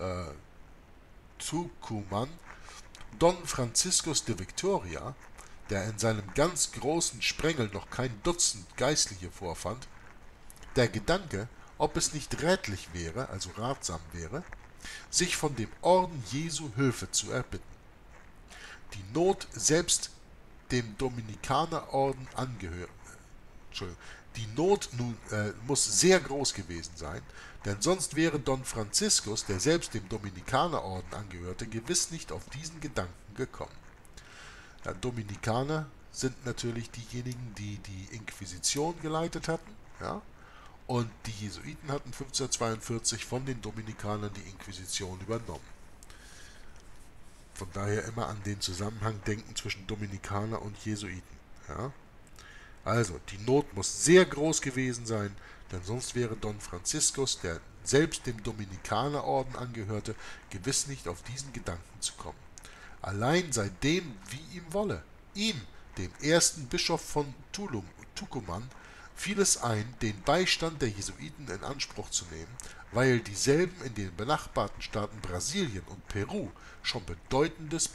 Speaker 1: Tucumán, Don Franciscus de Victoria, der in seinem ganz großen Sprengel noch kein Dutzend Geistliche vorfand, der Gedanke, ob es nicht rätlich wäre, also ratsam wäre, sich von dem Orden Jesu Hilfe zu erbitten. Die Not selbst dem Dominikanerorden Die Not nun muss sehr groß gewesen sein, denn sonst wäre Don Franciscus, der selbst dem Dominikanerorden angehörte, gewiss nicht auf diesen Gedanken gekommen. Ja, Dominikaner sind natürlich diejenigen, die die Inquisition geleitet hatten, ja, und die Jesuiten hatten 1542 von den Dominikanern die Inquisition übernommen. Von daher immer an den Zusammenhang denken zwischen Dominikaner und Jesuiten. Ja. Also, die Not muss sehr groß gewesen sein, denn sonst wäre Don Franciscus, der selbst dem Dominikanerorden angehörte, gewiss nicht auf diesen Gedanken zu kommen. Allein seitdem, wie ihm wolle, ihm, dem ersten Bischof von Tucumán, fiel es ein, den Beistand der Jesuiten in Anspruch zu nehmen, weil dieselben in den benachbarten Staaten Brasilien und Peru schon Bedeutendes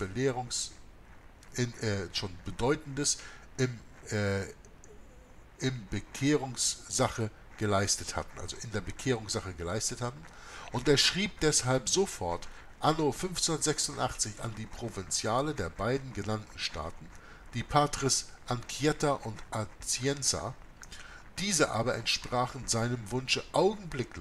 Speaker 1: in der Bekehrungssache geleistet hatten, und er schrieb deshalb sofort anno 1586 an die Provinziale der beiden genannten Staaten, die Patres Anchieta und Atienza. Diese aber entsprachen seinem Wunsche augenblicklich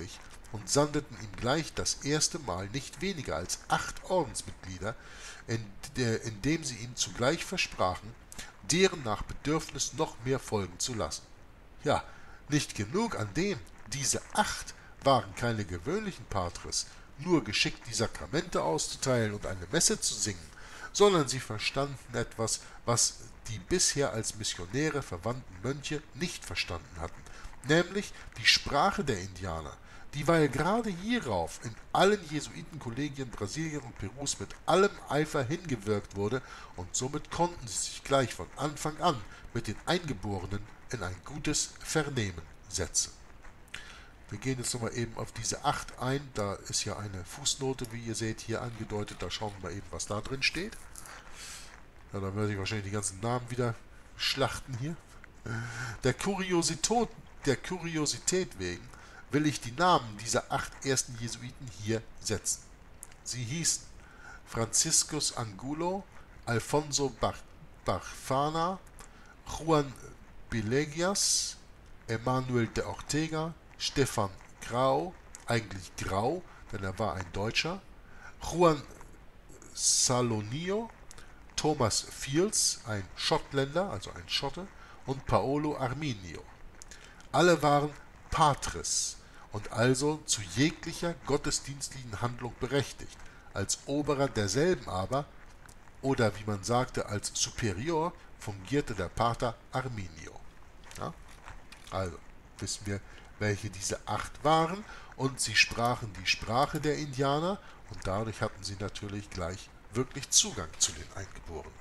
Speaker 1: und sandeten ihm gleich das erste Mal nicht weniger als 8 Ordensmitglieder, indem sie ihm zugleich versprachen, deren nach Bedürfnis noch mehr folgen zu lassen. Ja, nicht genug an dem, diese 8 waren keine gewöhnlichen Patres, nur geschickt die Sakramente auszuteilen und eine Messe zu singen, sondern sie verstanden etwas, was die bisher als Missionäre verwandten Mönche nicht verstanden hatten, nämlich die Sprache der Indianer, die weil gerade hierauf in allen Jesuitenkollegien Brasilien und Perus mit allem Eifer hingewirkt wurde, und somit konnten sie sich gleich von Anfang an mit den Eingeborenen in ein gutes Vernehmen setzen. Wir gehen jetzt nochmal eben auf diese 8 ein, da ist ja eine Fußnote, wie ihr seht, hier angedeutet, da schauen wir mal eben, was da drin steht. Ja, dann werde ich wahrscheinlich die ganzen Namen wieder schlachten hier. Der Kuriosität wegen will ich die Namen dieser 8 ersten Jesuiten hier setzen. Sie hießen Franciscus Angulo, Alfonso Barfana, Juan Villegas, Emanuel de Ortega, Stefan Grau, eigentlich Grau, denn er war ein Deutscher, Juan Salonio, Thomas Fields, ein Schottländer, also ein Schotte, und Paolo Arminio. Alle waren Patres und also zu jeglicher gottesdienstlichen Handlung berechtigt. Als Oberer derselben aber, oder wie man sagte, als Superior, fungierte der Pater Arminio. Ja? Also wissen wir, welche diese 8 waren, und sie sprachen die Sprache der Indianer, und dadurch hatten sie natürlich gleich wirklich Zugang zu den Eingeborenen.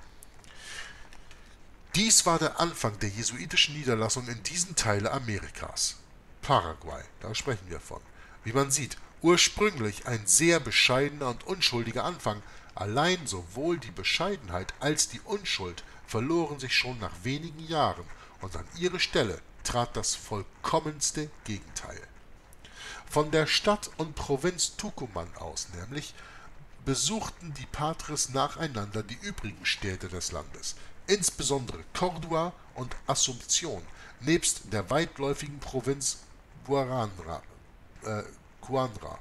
Speaker 1: Dies war der Anfang der jesuitischen Niederlassung in diesen Teilen Amerikas. Paraguay, da sprechen wir von. Wie man sieht, ursprünglich ein sehr bescheidener und unschuldiger Anfang. Allein sowohl die Bescheidenheit als die Unschuld verloren sich schon nach wenigen Jahren, und an ihre Stelle trat das vollkommenste Gegenteil. Von der Stadt und Provinz Tucumán aus nämlich besuchten die Patres nacheinander die übrigen Städte des Landes, insbesondere Córdoba und Asunción, nebst der weitläufigen Provinz Coandra.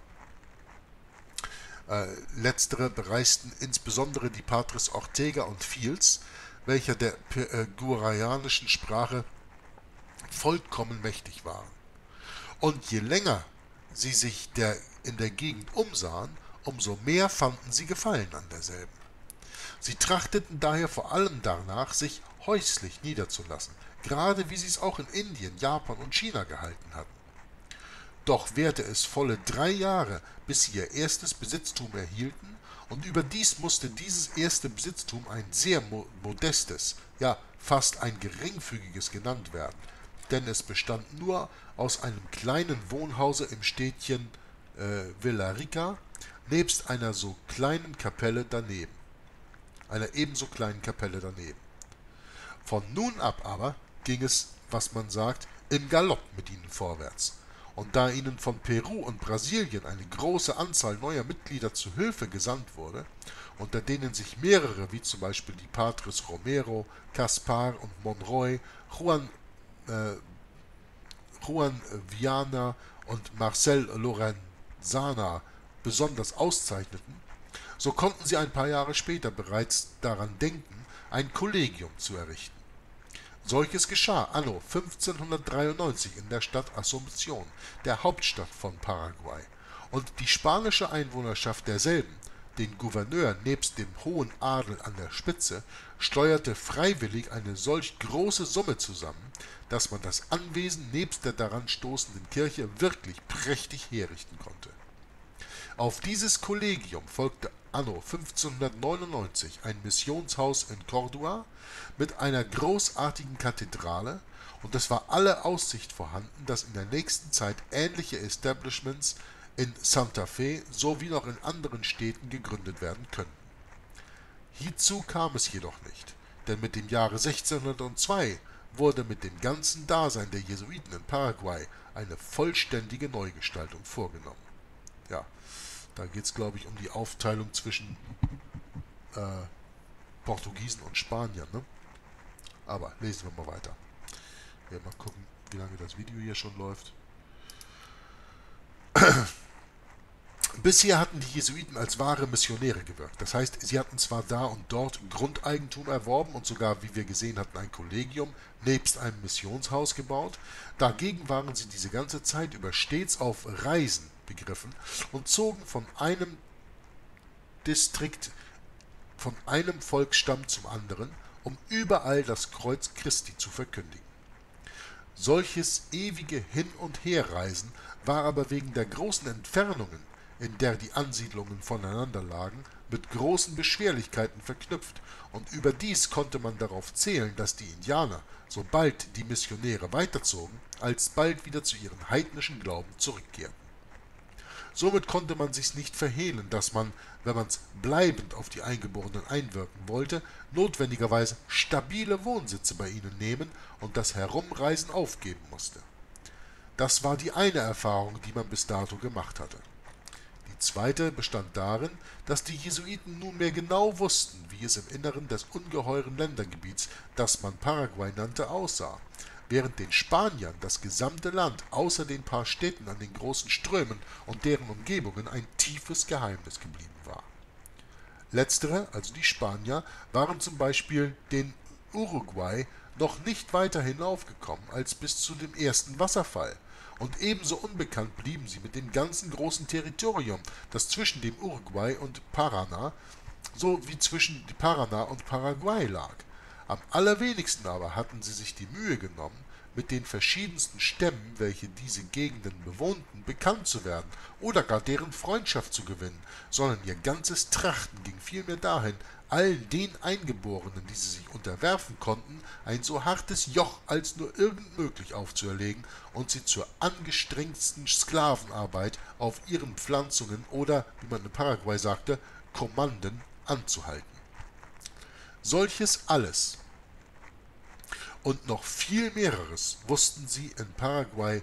Speaker 1: Letztere bereisten insbesondere die Patres Ortega und Fields, welche der guarayanischen Sprache vollkommen mächtig waren. Und je länger sie sich in der Gegend umsahen, umso mehr fanden sie Gefallen an derselben. Sie trachteten daher vor allem danach, sich häuslich niederzulassen, gerade wie sie es auch in Indien, Japan und China gehalten hatten. Doch währte es volle 3 Jahre, bis sie ihr erstes Besitztum erhielten, und überdies musste dieses erste Besitztum ein sehr modestes, ja fast ein geringfügiges genannt werden, denn es bestand nur aus einem kleinen Wohnhause im Städtchen Villarrica, nebst einer so kleinen Kapelle daneben. Einer ebenso kleinen Kapelle daneben. Von nun ab aber ging es, was man sagt, im Galopp mit ihnen vorwärts. Und da ihnen von Peru und Brasilien eine große Anzahl neuer Mitglieder zu Hilfe gesandt wurde, unter denen sich mehrere, wie zum Beispiel die Patres Romero, Caspar und Monroy, Juan Viana und Marcel Lorenzana besonders auszeichneten, so konnten sie ein paar Jahre später bereits daran denken, ein Kollegium zu errichten. Solches geschah anno 1593 in der Stadt Asunción, der Hauptstadt von Paraguay, und die spanische Einwohnerschaft derselben, den Gouverneur nebst dem hohen Adel an der Spitze, steuerte freiwillig eine solch große Summe zusammen, dass man das Anwesen nebst der daran stoßenden Kirche wirklich prächtig herrichten konnte. Auf dieses Kollegium folgte anno 1599 ein Missionshaus in Córdoba mit einer großartigen Kathedrale, und es war alle Aussicht vorhanden, dass in der nächsten Zeit ähnliche Establishments in Santa Fe sowie noch in anderen Städten gegründet werden könnten. Hierzu kam es jedoch nicht, denn mit dem Jahre 1602 wurde mit dem ganzen Dasein der Jesuiten in Paraguay eine vollständige Neugestaltung vorgenommen. Ja, da geht es, glaube ich, um die Aufteilung zwischen Portugiesen und Spaniern. Ne? Aber lesen wir mal weiter. Ja, mal gucken, wie lange das Video hier schon läuft. Bisher hatten die Jesuiten als wahre Missionäre gewirkt. Das heißt, sie hatten zwar da und dort Grundeigentum erworben und sogar, wie wir gesehen hatten, ein Kollegium nebst einem Missionshaus gebaut. Dagegen waren sie diese ganze Zeit über stets auf Reisen begriffen und zogen von einem Distrikt, von einem Volksstamm zum anderen, um überall das Kreuz Christi zu verkündigen. Solches ewige Hin- und Herreisen war aber wegen der großen Entfernungen, in der die Ansiedlungen voneinander lagen, mit großen Beschwerlichkeiten verknüpft, und überdies konnte man darauf zählen, dass die Indianer, sobald die Missionäre weiterzogen, alsbald wieder zu ihrem heidnischen Glauben zurückkehrten. Somit konnte man sich's nicht verhehlen, dass man, wenn man's bleibend auf die Eingeborenen einwirken wollte, notwendigerweise stabile Wohnsitze bei ihnen nehmen und das Herumreisen aufgeben musste. Das war die eine Erfahrung, die man bis dato gemacht hatte. Die zweite bestand darin, dass die Jesuiten nunmehr genau wussten, wie es im Inneren des ungeheuren Ländergebiets, das man Paraguay nannte, aussah, während den Spaniern das gesamte Land außer den paar Städten an den großen Strömen und deren Umgebungen ein tiefes Geheimnis geblieben war. Letztere, also die Spanier, waren zum Beispiel den Uruguay noch nicht weiter hinaufgekommen als bis zu dem ersten Wasserfall, und ebenso unbekannt blieben sie mit dem ganzen großen Territorium, das zwischen dem Uruguay und Paraná sowie zwischen Paraná und Paraguay lag. Am allerwenigsten aber hatten sie sich die Mühe genommen, mit den verschiedensten Stämmen, welche diese Gegenden bewohnten, bekannt zu werden oder gar deren Freundschaft zu gewinnen, sondern ihr ganzes Trachten ging vielmehr dahin, allen den Eingeborenen, die sie sich unterwerfen konnten, ein so hartes Joch als nur irgend möglich aufzuerlegen und sie zur angestrengtsten Sklavenarbeit auf ihren Pflanzungen oder, wie man in Paraguay sagte, Kommanden anzuhalten. Solches alles und noch viel mehreres wussten die in Paraguay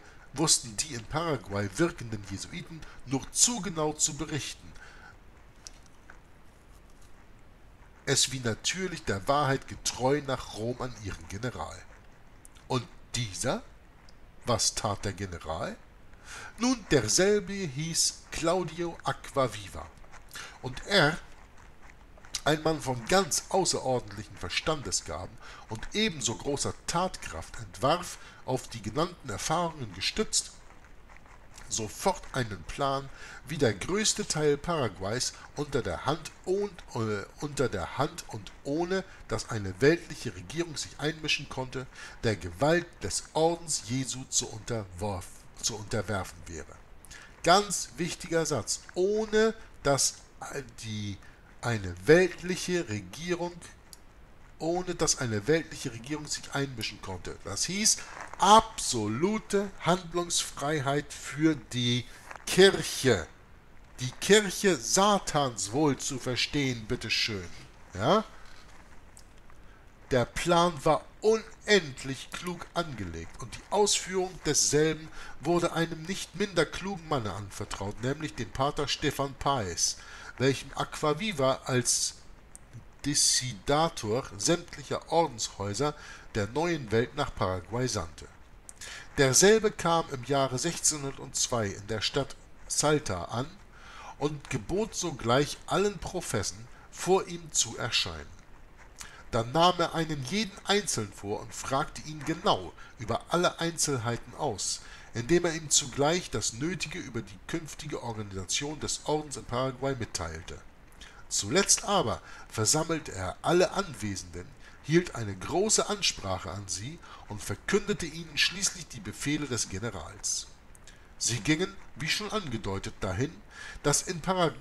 Speaker 1: wirkenden Jesuiten nur zu genau zu berichten, es wie natürlich der Wahrheit getreu nach Rom an ihren General. Und dieser? Was tat der General? Nun, derselbe hieß Claudio Acquaviva, und er, ein Mann von ganz außerordentlichen Verstandesgaben und ebenso großer Tatkraft, entwarf, auf die genannten Erfahrungen gestützt, sofort einen Plan, wie der größte Teil Paraguays unter der Hand und ohne, dass eine weltliche Regierung sich einmischen konnte, der Gewalt des Ordens Jesu zu unterwerfen wäre. Ganz wichtiger Satz, ohne dass eine weltliche Regierung sich einmischen konnte. Das hieß absolute Handlungsfreiheit für die Kirche. Die Kirche Satans wohl zu verstehen, bitteschön. Ja? Der Plan war unendlich klug angelegt, und die Ausführung desselben wurde einem nicht minder klugen Manne anvertraut, nämlich dem Pater Stefan Páez, welchem Acquaviva als Dezidator sämtlicher Ordenshäuser der neuen Welt nach Paraguay sandte. Derselbe kam im Jahre 1602 in der Stadt Salta an und gebot sogleich allen Professen, vor ihm zu erscheinen. Dann nahm er einen jeden einzeln vor und fragte ihn genau über alle Einzelheiten aus, indem er ihm zugleich das Nötige über die künftige Organisation des Ordens in Paraguay mitteilte. Zuletzt aber versammelte er alle Anwesenden, hielt eine große Ansprache an sie und verkündete ihnen schließlich die Befehle des Generals. Sie gingen, wie schon angedeutet, dahin, dass in Paraguay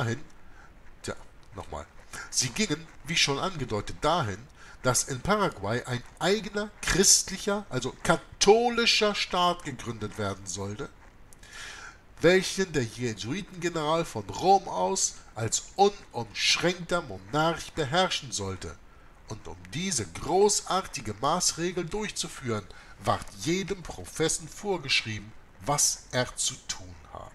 Speaker 1: ein eigener christlicher, also katholischer Staat gegründet werden sollte, welchen der Jesuitengeneral von Rom aus als unumschränkter Monarch beherrschen sollte, und um diese großartige Maßregel durchzuführen, ward jedem Professen vorgeschrieben, was er zu tun habe.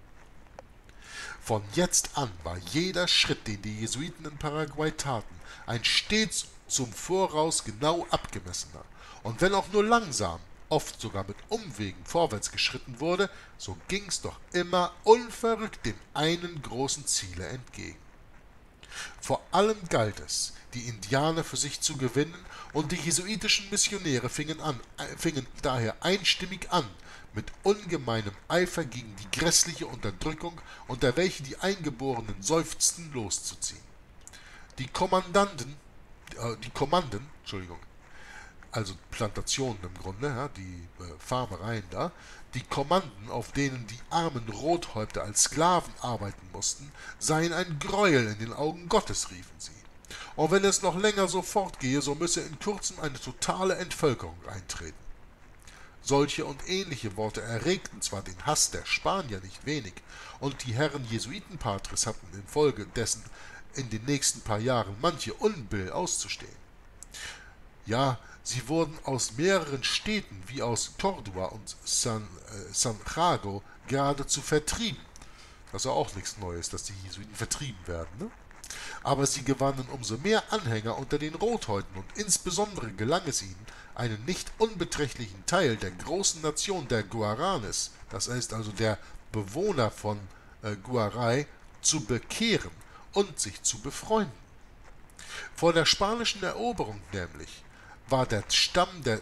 Speaker 1: Von jetzt an war jeder Schritt, den die Jesuiten in Paraguay taten, ein stets zum Voraus genau abgemessener, und wenn auch nur langsam, oft sogar mit Umwegen vorwärts geschritten wurde, so ging's doch immer unverrückt dem einen großen Ziele entgegen. Vor allem galt es, die Indianer für sich zu gewinnen, und die jesuitischen Missionäre fingen daher einstimmig an, mit ungemeinem Eifer gegen die grässliche Unterdrückung, unter welche die Eingeborenen seufzten, loszuziehen. Die Kommanden, also Plantationen im Grunde, ja, die Farmereien da, die Kommanden, auf denen die armen Rothäupter als Sklaven arbeiten mussten, seien ein Greuel in den Augen Gottes, riefen sie. Und wenn es noch länger so fortgehe, so müsse in kurzem eine totale Entvölkerung eintreten. Solche und ähnliche Worte erregten zwar den Hass der Spanier nicht wenig, und die Herren Jesuitenpatres hatten infolgedessen in den nächsten paar Jahren manche Unbill auszustehen. Ja, sie wurden aus mehreren Städten wie aus Cordua und Santiago geradezu vertrieben. Das ist ja auch nichts Neues, dass die Jesuiten vertrieben werden, ne? Aber sie gewannen umso mehr Anhänger unter den Rothäuten, und insbesondere gelang es ihnen, einen nicht unbeträchtlichen Teil der großen Nation der Guaranes, das heißt also der Bewohner von Guaray, zu bekehren und sich zu befreunden. Vor der spanischen Eroberung nämlich war der Stamm der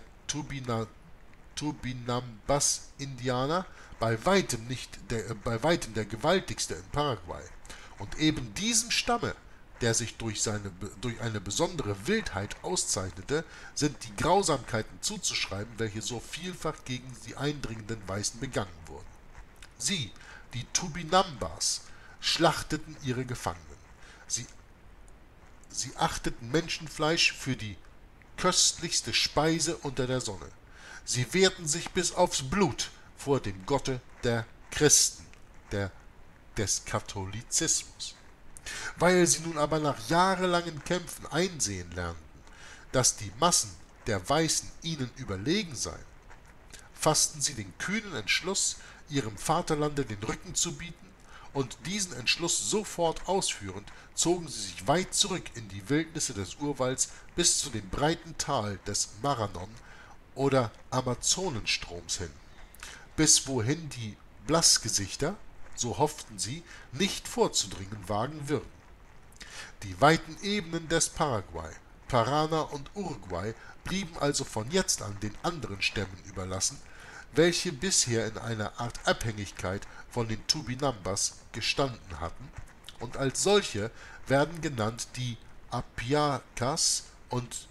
Speaker 1: Tupinambas-Indianer bei weitem der gewaltigste in Paraguay. Und eben diesem Stamme, der sich durch eine besondere Wildheit auszeichnete, sind die Grausamkeiten zuzuschreiben, welche so vielfach gegen die eindringenden Weißen begangen wurden. Sie, die Tupinambas, schlachteten ihre Gefangenen. Sie achteten Menschenfleisch für die köstlichste Speise unter der Sonne. Sie wehrten sich bis aufs Blut vor dem Gotte der Christen, des Katholizismus. Weil sie nun aber nach jahrelangen Kämpfen einsehen lernten, dass die Massen der Weißen ihnen überlegen seien, fassten sie den kühnen Entschluss, ihrem Vaterlande den Rücken zu bieten, und diesen Entschluss sofort ausführend, zogen sie sich weit zurück in die Wildnisse des Urwalds bis zu dem breiten Tal des Maranon oder Amazonenstroms hin, bis wohin die Blassgesichter, so hofften sie, nicht vorzudringen wagen würden. Die weiten Ebenen des Paraguay, Parana und Uruguay blieben also von jetzt an den anderen Stämmen überlassen, welche bisher in einer Art Abhängigkeit von den Tupinambas gestanden hatten, und als solche werden genannt die Apiacas und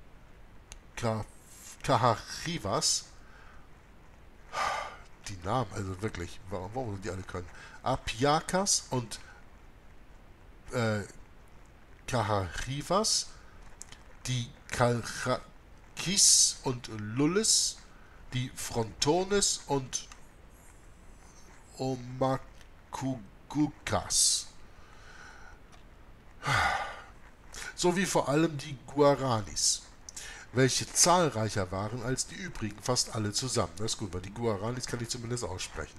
Speaker 1: Cajarivas. Die Namen, also wirklich, warum die alle können. Apiacas und Cajarivas, die Calchaquis und Lulles, die Frontones und Omacugucas, sowie vor allem die Guaranis, welche zahlreicher waren als die übrigen, fast alle zusammen. Das ist gut, weil die Guaranis kann ich zumindest aussprechen.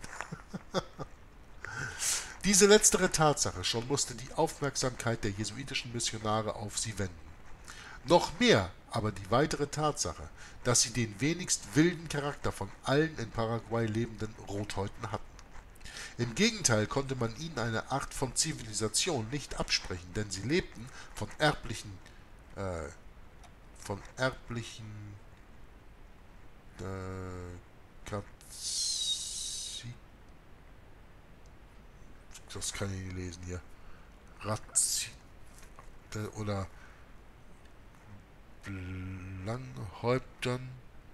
Speaker 1: Diese letztere Tatsache schon musste die Aufmerksamkeit der jesuitischen Missionare auf sie wenden. Noch mehr aber die weitere Tatsache, dass sie den wenigst wilden Charakter von allen in Paraguay lebenden Rothäuten hatten. Im Gegenteil konnte man ihnen eine Art von Zivilisation nicht absprechen, denn sie lebten von erblichen das kann ich nicht lesen hier, oder Langhäuptern.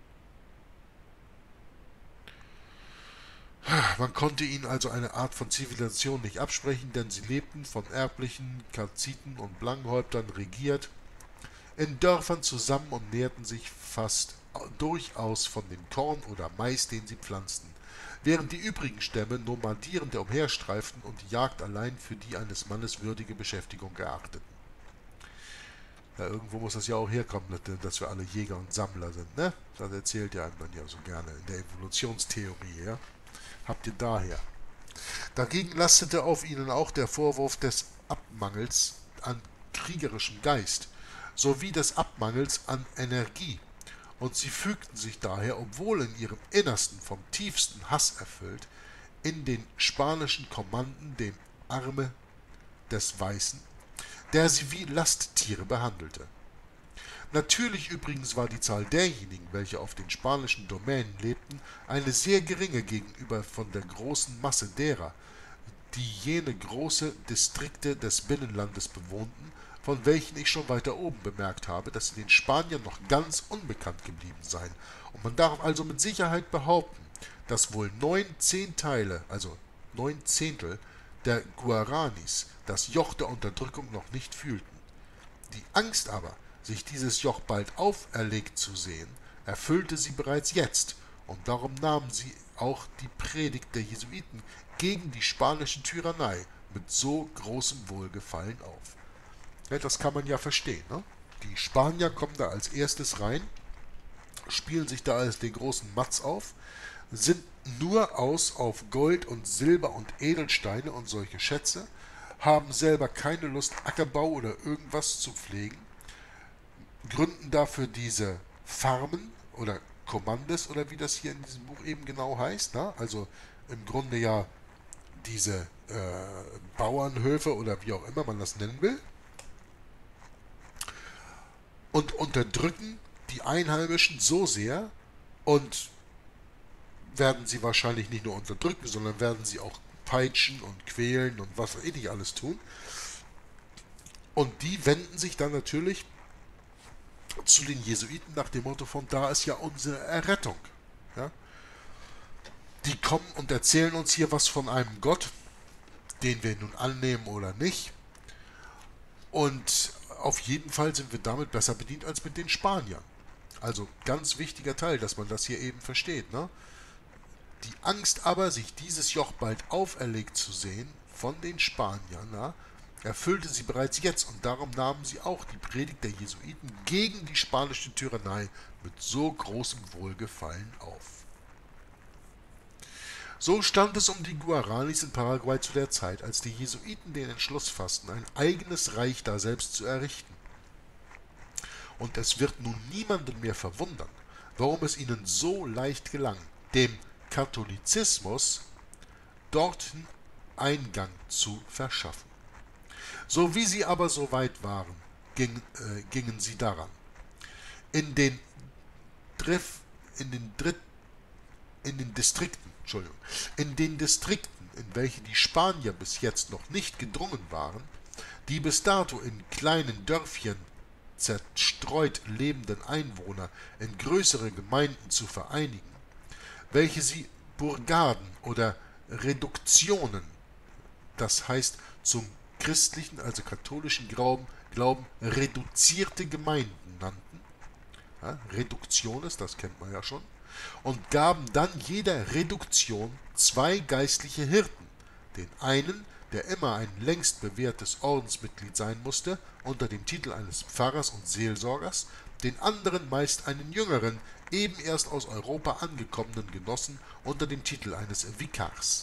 Speaker 1: Man konnte ihnen also eine Art von Zivilisation nicht absprechen, denn sie lebten von erblichen Kaziten und Langhäuptern regiert, in Dörfern zusammen und nährten sich fast durchaus von dem Korn oder Mais, den sie pflanzten, während die übrigen Stämme nomadierend umherstreiften und die Jagd allein für die eines Mannes würdige Beschäftigung erachteten. Ja, irgendwo muss das ja auch herkommen, dass wir alle Jäger und Sammler sind, ne? Das erzählt ja einem dann ja so gerne in der Evolutionstheorie, ja? Habt ihr daher. Dagegen lastete auf ihnen auch der Vorwurf des Abmangels an kriegerischem Geist, sowie des Abmangels an Energie und sie fügten sich daher, obwohl in ihrem Innersten vom tiefsten Hass erfüllt, in den spanischen Kommanden dem Arme des Weißen, der sie wie Lasttiere behandelte. Natürlich übrigens war die Zahl derjenigen, welche auf den spanischen Domänen lebten, eine sehr geringe gegenüber von der großen Masse derer, die jene große Distrikte des Binnenlandes bewohnten, von welchen ich schon weiter oben bemerkt habe, dass sie den Spaniern noch ganz unbekannt geblieben seien, und man darf also mit Sicherheit behaupten, dass wohl 9/10, also 9/10 der Guaranis das Joch der Unterdrückung noch nicht fühlten. Die Angst aber, sich dieses Joch bald auferlegt zu sehen, erfüllte sie bereits jetzt, und darum nahmen sie auch die Predigt der Jesuiten gegen die spanische Tyrannei mit so großem Wohlgefallen auf. Ja, das kann man ja verstehen, ne? Die Spanier kommen da als erstes rein, spielen sich da als den großen Matz auf, sind nur aus auf Gold und Silber und Edelsteine und solche Schätze, haben selber keine Lust, Ackerbau oder irgendwas zu pflegen, gründen dafür diese Farmen oder Kommandes oder wie das hier in diesem Buch eben genau heißt, ne? Also im Grunde ja diese Bauernhöfe oder wie auch immer man das nennen will, und unterdrücken die Einheimischen so sehr und werden sie wahrscheinlich nicht nur unterdrücken, sondern werden sie auch peitschen und quälen und was weiß ich nicht alles tun. Und die wenden sich dann natürlich zu den Jesuiten nach dem Motto von, da ist ja unsere Errettung. Ja? Die kommen und erzählen uns hier was von einem Gott, den wir nun annehmen oder nicht. Und auf jeden Fall sind wir damit besser bedient als mit den Spaniern. Also ganz wichtiger Teil, dass man das hier eben versteht, ne? Die Angst aber, sich dieses Joch bald auferlegt zu sehen von den Spaniern, na, erfüllte sie bereits jetzt, und darum nahmen sie auch die Predigt der Jesuiten gegen die spanische Tyrannei mit so großem Wohlgefallen auf. So stand es um die Guaranis in Paraguay zu der Zeit, als die Jesuiten den Entschluss fassten, ein eigenes Reich daselbst zu errichten. Und es wird nun niemanden mehr verwundern, warum es ihnen so leicht gelang, dem Katholizismus dorthin Eingang zu verschaffen. So wie sie aber so weit waren, gingen sie daran. In den Distrikten, in welche die Spanier bis jetzt noch nicht gedrungen waren, die bis dato in kleinen Dörfchen zerstreut lebenden Einwohner in größere Gemeinden zu vereinigen, welche sie Burgaden oder Reduktionen, das heißt zum christlichen, also katholischen Glauben reduzierte Gemeinden nannten, ja, Reduktiones, das kennt man ja schon, und gaben dann jeder Reduktion 2 geistliche Hirten, den einen, der immer ein längst bewährtes Ordensmitglied sein musste, unter dem Titel eines Pfarrers und Seelsorgers, den anderen meist einen jüngeren, eben erst aus Europa angekommenen Genossen unter dem Titel eines Vikars.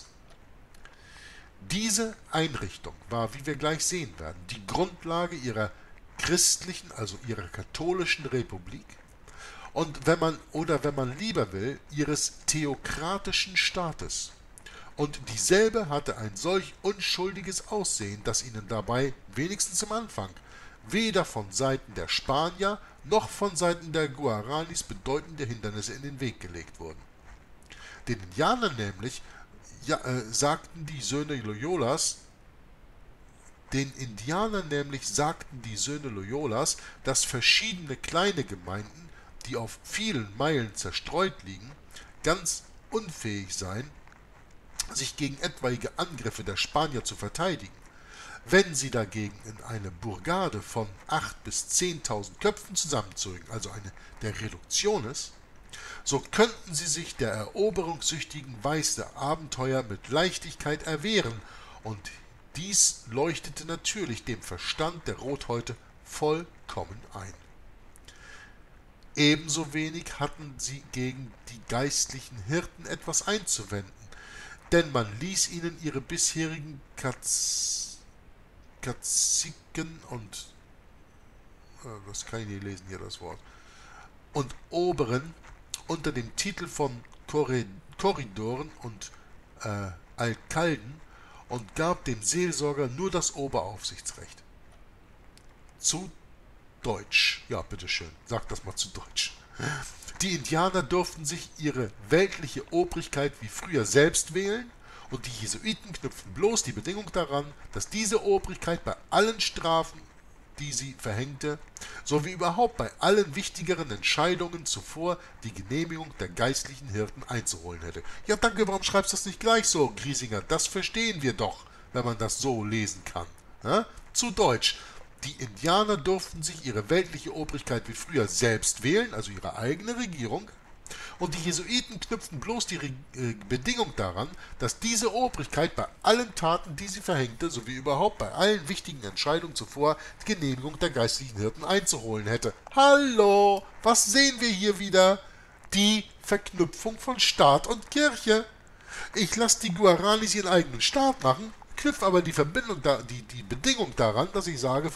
Speaker 1: Diese Einrichtung war, wie wir gleich sehen werden, die Grundlage ihrer christlichen, also ihrer katholischen Republik, und wenn man lieber will, ihres theokratischen Staates. Und dieselbe hatte ein solch unschuldiges Aussehen, dass ihnen dabei, wenigstens im Anfang, weder von Seiten der Spanier noch von Seiten der Guaranis bedeutende Hindernisse in den Weg gelegt wurden. Den Indianern nämlich sagten die Söhne Loyolas, dass verschiedene kleine Gemeinden, die auf vielen Meilen zerstreut liegen, ganz unfähig seien, sich gegen etwaige Angriffe der Spanier zu verteidigen. Wenn sie dagegen in eine Burgade von 8.000 bis 10.000 Köpfen zusammenzögen, also eine der Reduktiones, so könnten sie sich der eroberungssüchtigen Weiße Abenteuer mit Leichtigkeit erwehren, und dies leuchtete natürlich dem Verstand der Rothäute vollkommen ein. Ebenso wenig hatten sie gegen die geistlichen Hirten etwas einzuwenden, denn man ließ ihnen ihre bisherigen Kaziken und das kann ich nicht lesen hier, das Wort, und oberen unter dem Titel von Korridoren und Alkalden und gab dem Seelsorger nur das Oberaufsichtsrecht. Zu Deutsch. Ja, bitteschön, sag das mal zu Deutsch. Die Indianer durften sich ihre weltliche Obrigkeit wie früher selbst wählen und die Jesuiten knüpften bloß die Bedingung daran, dass diese Obrigkeit bei allen Strafen, die sie verhängte, sowie überhaupt bei allen wichtigeren Entscheidungen zuvor die Genehmigung der geistlichen Hirten einzuholen hätte. Ja, danke, warum schreibst du das nicht gleich so, Griesinger? Das verstehen wir doch, wenn man das so lesen kann. Ja? Zu Deutsch. Die Indianer durften sich ihre weltliche Obrigkeit wie früher selbst wählen, also ihre eigene Regierung, und die Jesuiten knüpften bloß die Bedingung daran, dass diese Obrigkeit bei allen Taten, die sie verhängte, sowie überhaupt bei allen wichtigen Entscheidungen zuvor die Genehmigung der geistlichen Hirten einzuholen hätte. Hallo, was sehen wir hier wieder? Die Verknüpfung von Staat und Kirche. Ich lasse die Guaranis ihren eigenen Staat machen, knüpfe aber die Bedingung daran, dass ich sage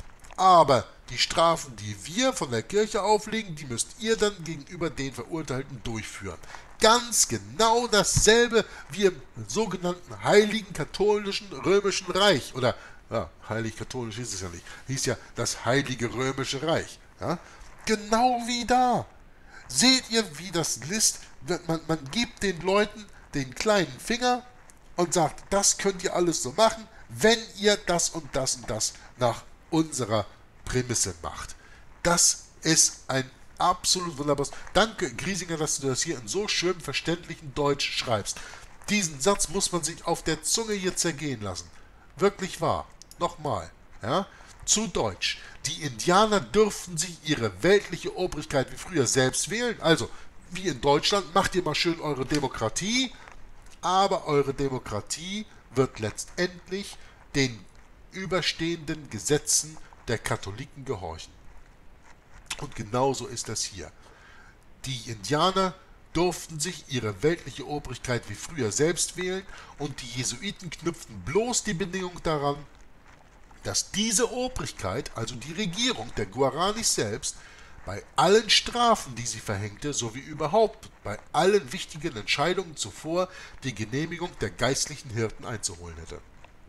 Speaker 1: aber die Strafen, die wir von der Kirche auflegen, die müsst ihr dann gegenüber den Verurteilten durchführen. Ganz genau dasselbe wie im sogenannten Heiligen Katholischen Römischen Reich. Oder, ja, heilig-katholisch hieß es ja nicht. Hieß ja das Heilige Römische Reich. Ja? Genau wie da. Seht ihr, wie das ist? Man gibt den Leuten den kleinen Finger und sagt, das könnt ihr alles so machen, wenn ihr das und das und das nach unserer Prämisse macht. Das ist ein absolut wunderbares. Danke, Griesinger, dass du das hier in so schön verständlichem Deutsch schreibst. Diesen Satz muss man sich auf der Zunge hier zergehen lassen. Wirklich wahr. Nochmal. Ja? Zu Deutsch. Die Indianer dürften sich ihre weltliche Obrigkeit wie früher selbst wählen. Also, wie in Deutschland, macht ihr mal schön eure Demokratie, aber eure Demokratie wird letztendlich den überstehenden Gesetzen der Katholiken gehorchen. Und genauso ist das hier. Die Indianer durften sich ihre weltliche Obrigkeit wie früher selbst wählen und die Jesuiten knüpften bloß die Bedingung daran, dass diese Obrigkeit, also die Regierung der Guaranis selbst, bei allen Strafen, die sie verhängte, sowie überhaupt bei allen wichtigen Entscheidungen zuvor die Genehmigung der geistlichen Hirten einzuholen hätte.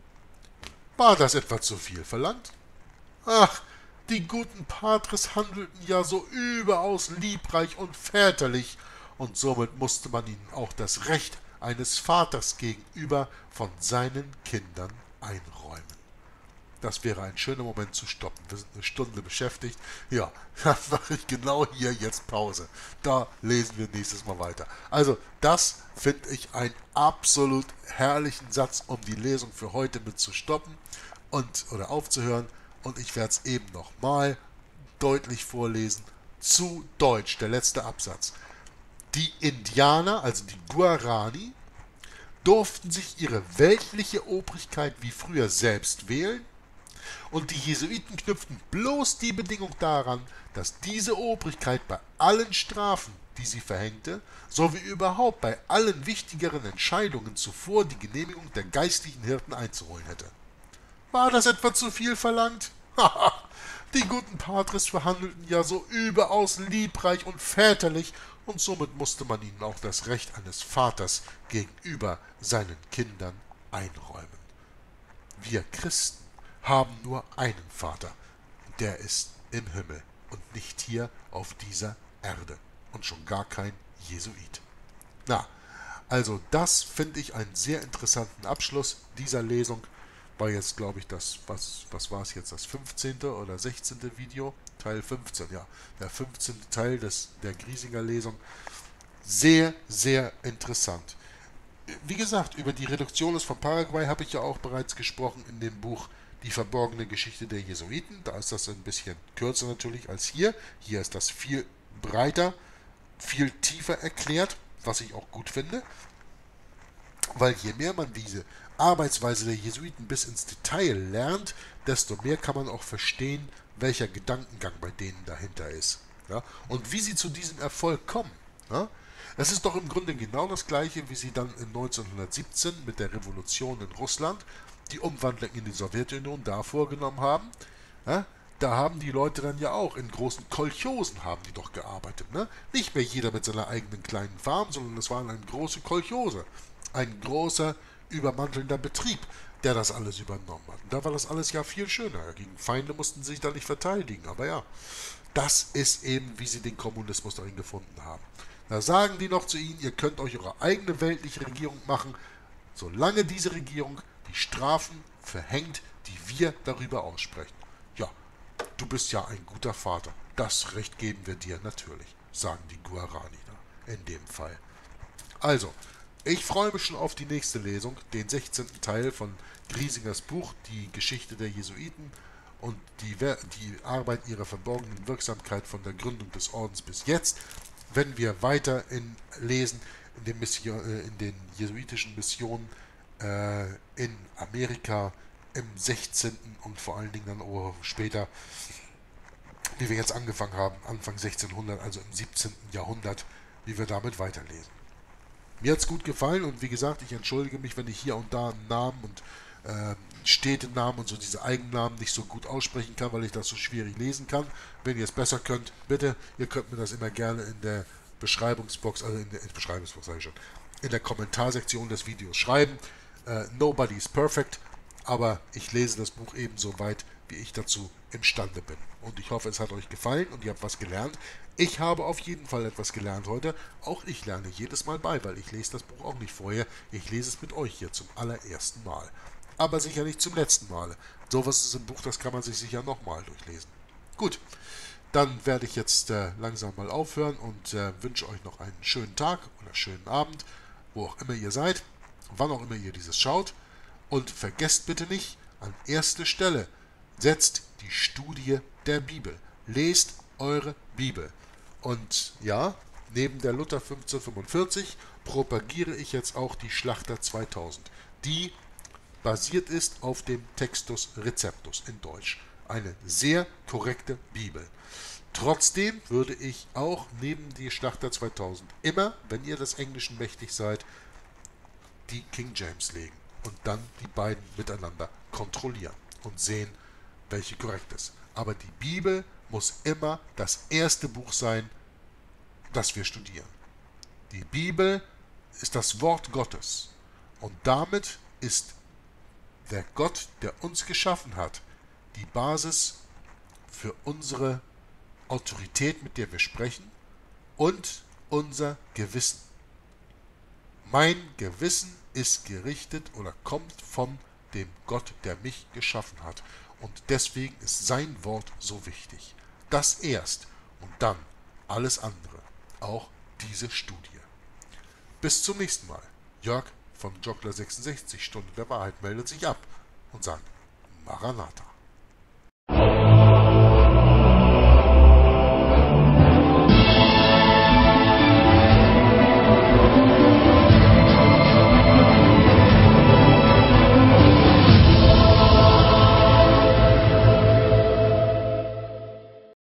Speaker 1: War das etwa zu viel verlangt? Ach, die guten Patres handelten ja so überaus liebreich und väterlich, und somit musste man ihnen auch das Recht eines Vaters gegenüber von seinen Kindern einräumen. Das wäre ein schöner Moment zu stoppen. Wir sind eine Stunde beschäftigt. Ja, dann mache ich genau hier jetzt Pause. Da lesen wir nächstes Mal weiter. Also, das finde ich einen absolut herrlichen Satz, um die Lesung für heute mit zu stoppen oder aufzuhören. Und ich werde es eben nochmal deutlich vorlesen. Zu Deutsch, der letzte Absatz. Die Indianer, also die Guarani, durften sich ihre weltliche Obrigkeit wie früher selbst wählen, und die Jesuiten knüpften bloß die Bedingung daran, dass diese Obrigkeit bei allen Strafen, die sie verhängte, sowie überhaupt bei allen wichtigeren Entscheidungen zuvor die Genehmigung der geistlichen Hirten einzuholen hätte. War das etwa zu viel verlangt? Haha, die guten Patres verhandelten ja so überaus liebreich und väterlich, und somit musste man ihnen auch das Recht eines Vaters gegenüber seinen Kindern einräumen. Wir Christen haben nur einen Vater, der ist im Himmel und nicht hier auf dieser Erde und schon gar kein Jesuit. Na, also das finde ich einen sehr interessanten Abschluss dieser Lesung. War jetzt, glaube ich, was war es jetzt, das 15. oder 16. Video? Teil 15, ja, der 15. Teil der Griesinger Lesung. Sehr, sehr interessant. Wie gesagt, über die Reduktiones von Paraguay habe ich ja auch bereits gesprochen in dem Buch Die verborgene Geschichte der Jesuiten. Da ist das ein bisschen kürzer natürlich als hier. Hier ist das viel breiter, viel tiefer erklärt, was ich auch gut finde. Weil je mehr man diese Arbeitsweise der Jesuiten bis ins Detail lernt, desto mehr kann man auch verstehen, welcher Gedankengang bei denen dahinter ist. Ja? Und wie sie zu diesem Erfolg kommen. Ja? Es ist doch im Grunde genau das Gleiche, wie sie dann in 1917 mit der Revolution in Russland die Umwandlung in die Sowjetunion da vorgenommen haben. Ja? da haben die Leute dann ja auch in großen Kolchosen haben die doch gearbeitet, ne? Nicht mehr jeder mit seiner eigenen kleinen Farm, sondern es waren eine große Kolchose. Ein großer, übermantelnder Betrieb, der das alles übernommen hat. Und da war das alles ja viel schöner. Gegen Feinde mussten sie sich da nicht verteidigen, aber ja, das ist eben, wie sie den Kommunismus darin gefunden haben. Da sagen die noch zu ihnen, ihr könnt euch eure eigene weltliche Regierung machen, solange diese Regierung die Strafen verhängt, die wir darüber aussprechen. Ja, du bist ja ein guter Vater. Das Recht geben wir dir natürlich, sagen die Guarani da in dem Fall. Also, ich freue mich schon auf die nächste Lesung, den 16. Teil von Griesingers Buch, die Geschichte der Jesuiten und die Arbeit ihrer verborgenen Wirksamkeit von der Gründung des Ordens bis jetzt, wenn wir weiter lesen in den jesuitischen Missionen in Amerika im 16. und vor allen Dingen dann auch später, wie wir jetzt angefangen haben, Anfang 1600, also im 17. Jahrhundert, wie wir damit weiterlesen. Mir hat es gut gefallen und wie gesagt, ich entschuldige mich, wenn ich hier und da einen Namen und Städtenamen und so diese Eigennamen nicht so gut aussprechen kann, weil ich das so schwierig lesen kann. Wenn ihr es besser könnt, bitte, ihr könnt mir das immer gerne in der Beschreibungsbox, also in der Beschreibungsbox sage ich schon, in der Kommentarsektion des Videos schreiben. Nobody is perfect, aber ich lese das Buch ebenso weit, wie ich dazu imstande bin. Und ich hoffe, es hat euch gefallen und ihr habt was gelernt. Ich habe auf jeden Fall etwas gelernt heute. Auch ich lerne jedes Mal bei, weil ich lese das Buch auch nicht vorher. Ich lese es mit euch hier zum allerersten Mal. Aber sicher nicht zum letzten Mal. Sowas ist im Buch, das kann man sich sicher nochmal durchlesen. Gut, dann werde ich jetzt langsam mal aufhören und wünsche euch noch einen schönen Tag oder schönen Abend, wo auch immer ihr seid, wann auch immer ihr dieses schaut. Und vergesst bitte nicht, an erste Stelle setzt die Studie der Bibel. Lest eure Bibel. Und ja, neben der Luther 1545 propagiere ich jetzt auch die Schlachter 2000, die basiert ist auf dem Textus Receptus in Deutsch. Eine sehr korrekte Bibel. Trotzdem würde ich auch neben die Schlachter 2000 immer, wenn ihr des Englischen mächtig seid, die King James legen und dann die beiden miteinander kontrollieren und sehen, welche korrekt ist. Aber die Bibel muss immer das erste Buch sein, das wir studieren. Die Bibel ist das Wort Gottes und damit ist der Gott, der uns geschaffen hat, die Basis für unsere Autorität, mit der wir sprechen, und unser Gewissen. Mein Gewissen ist gerichtet oder kommt von dem Gott, der mich geschaffen hat. Und deswegen ist sein Wort so wichtig. Das erst und dann alles andere, auch diese Studie. Bis zum nächsten Mal. Jörg von Joggler 66, Stunde der Wahrheit, meldet sich ab und sagt Maranatha.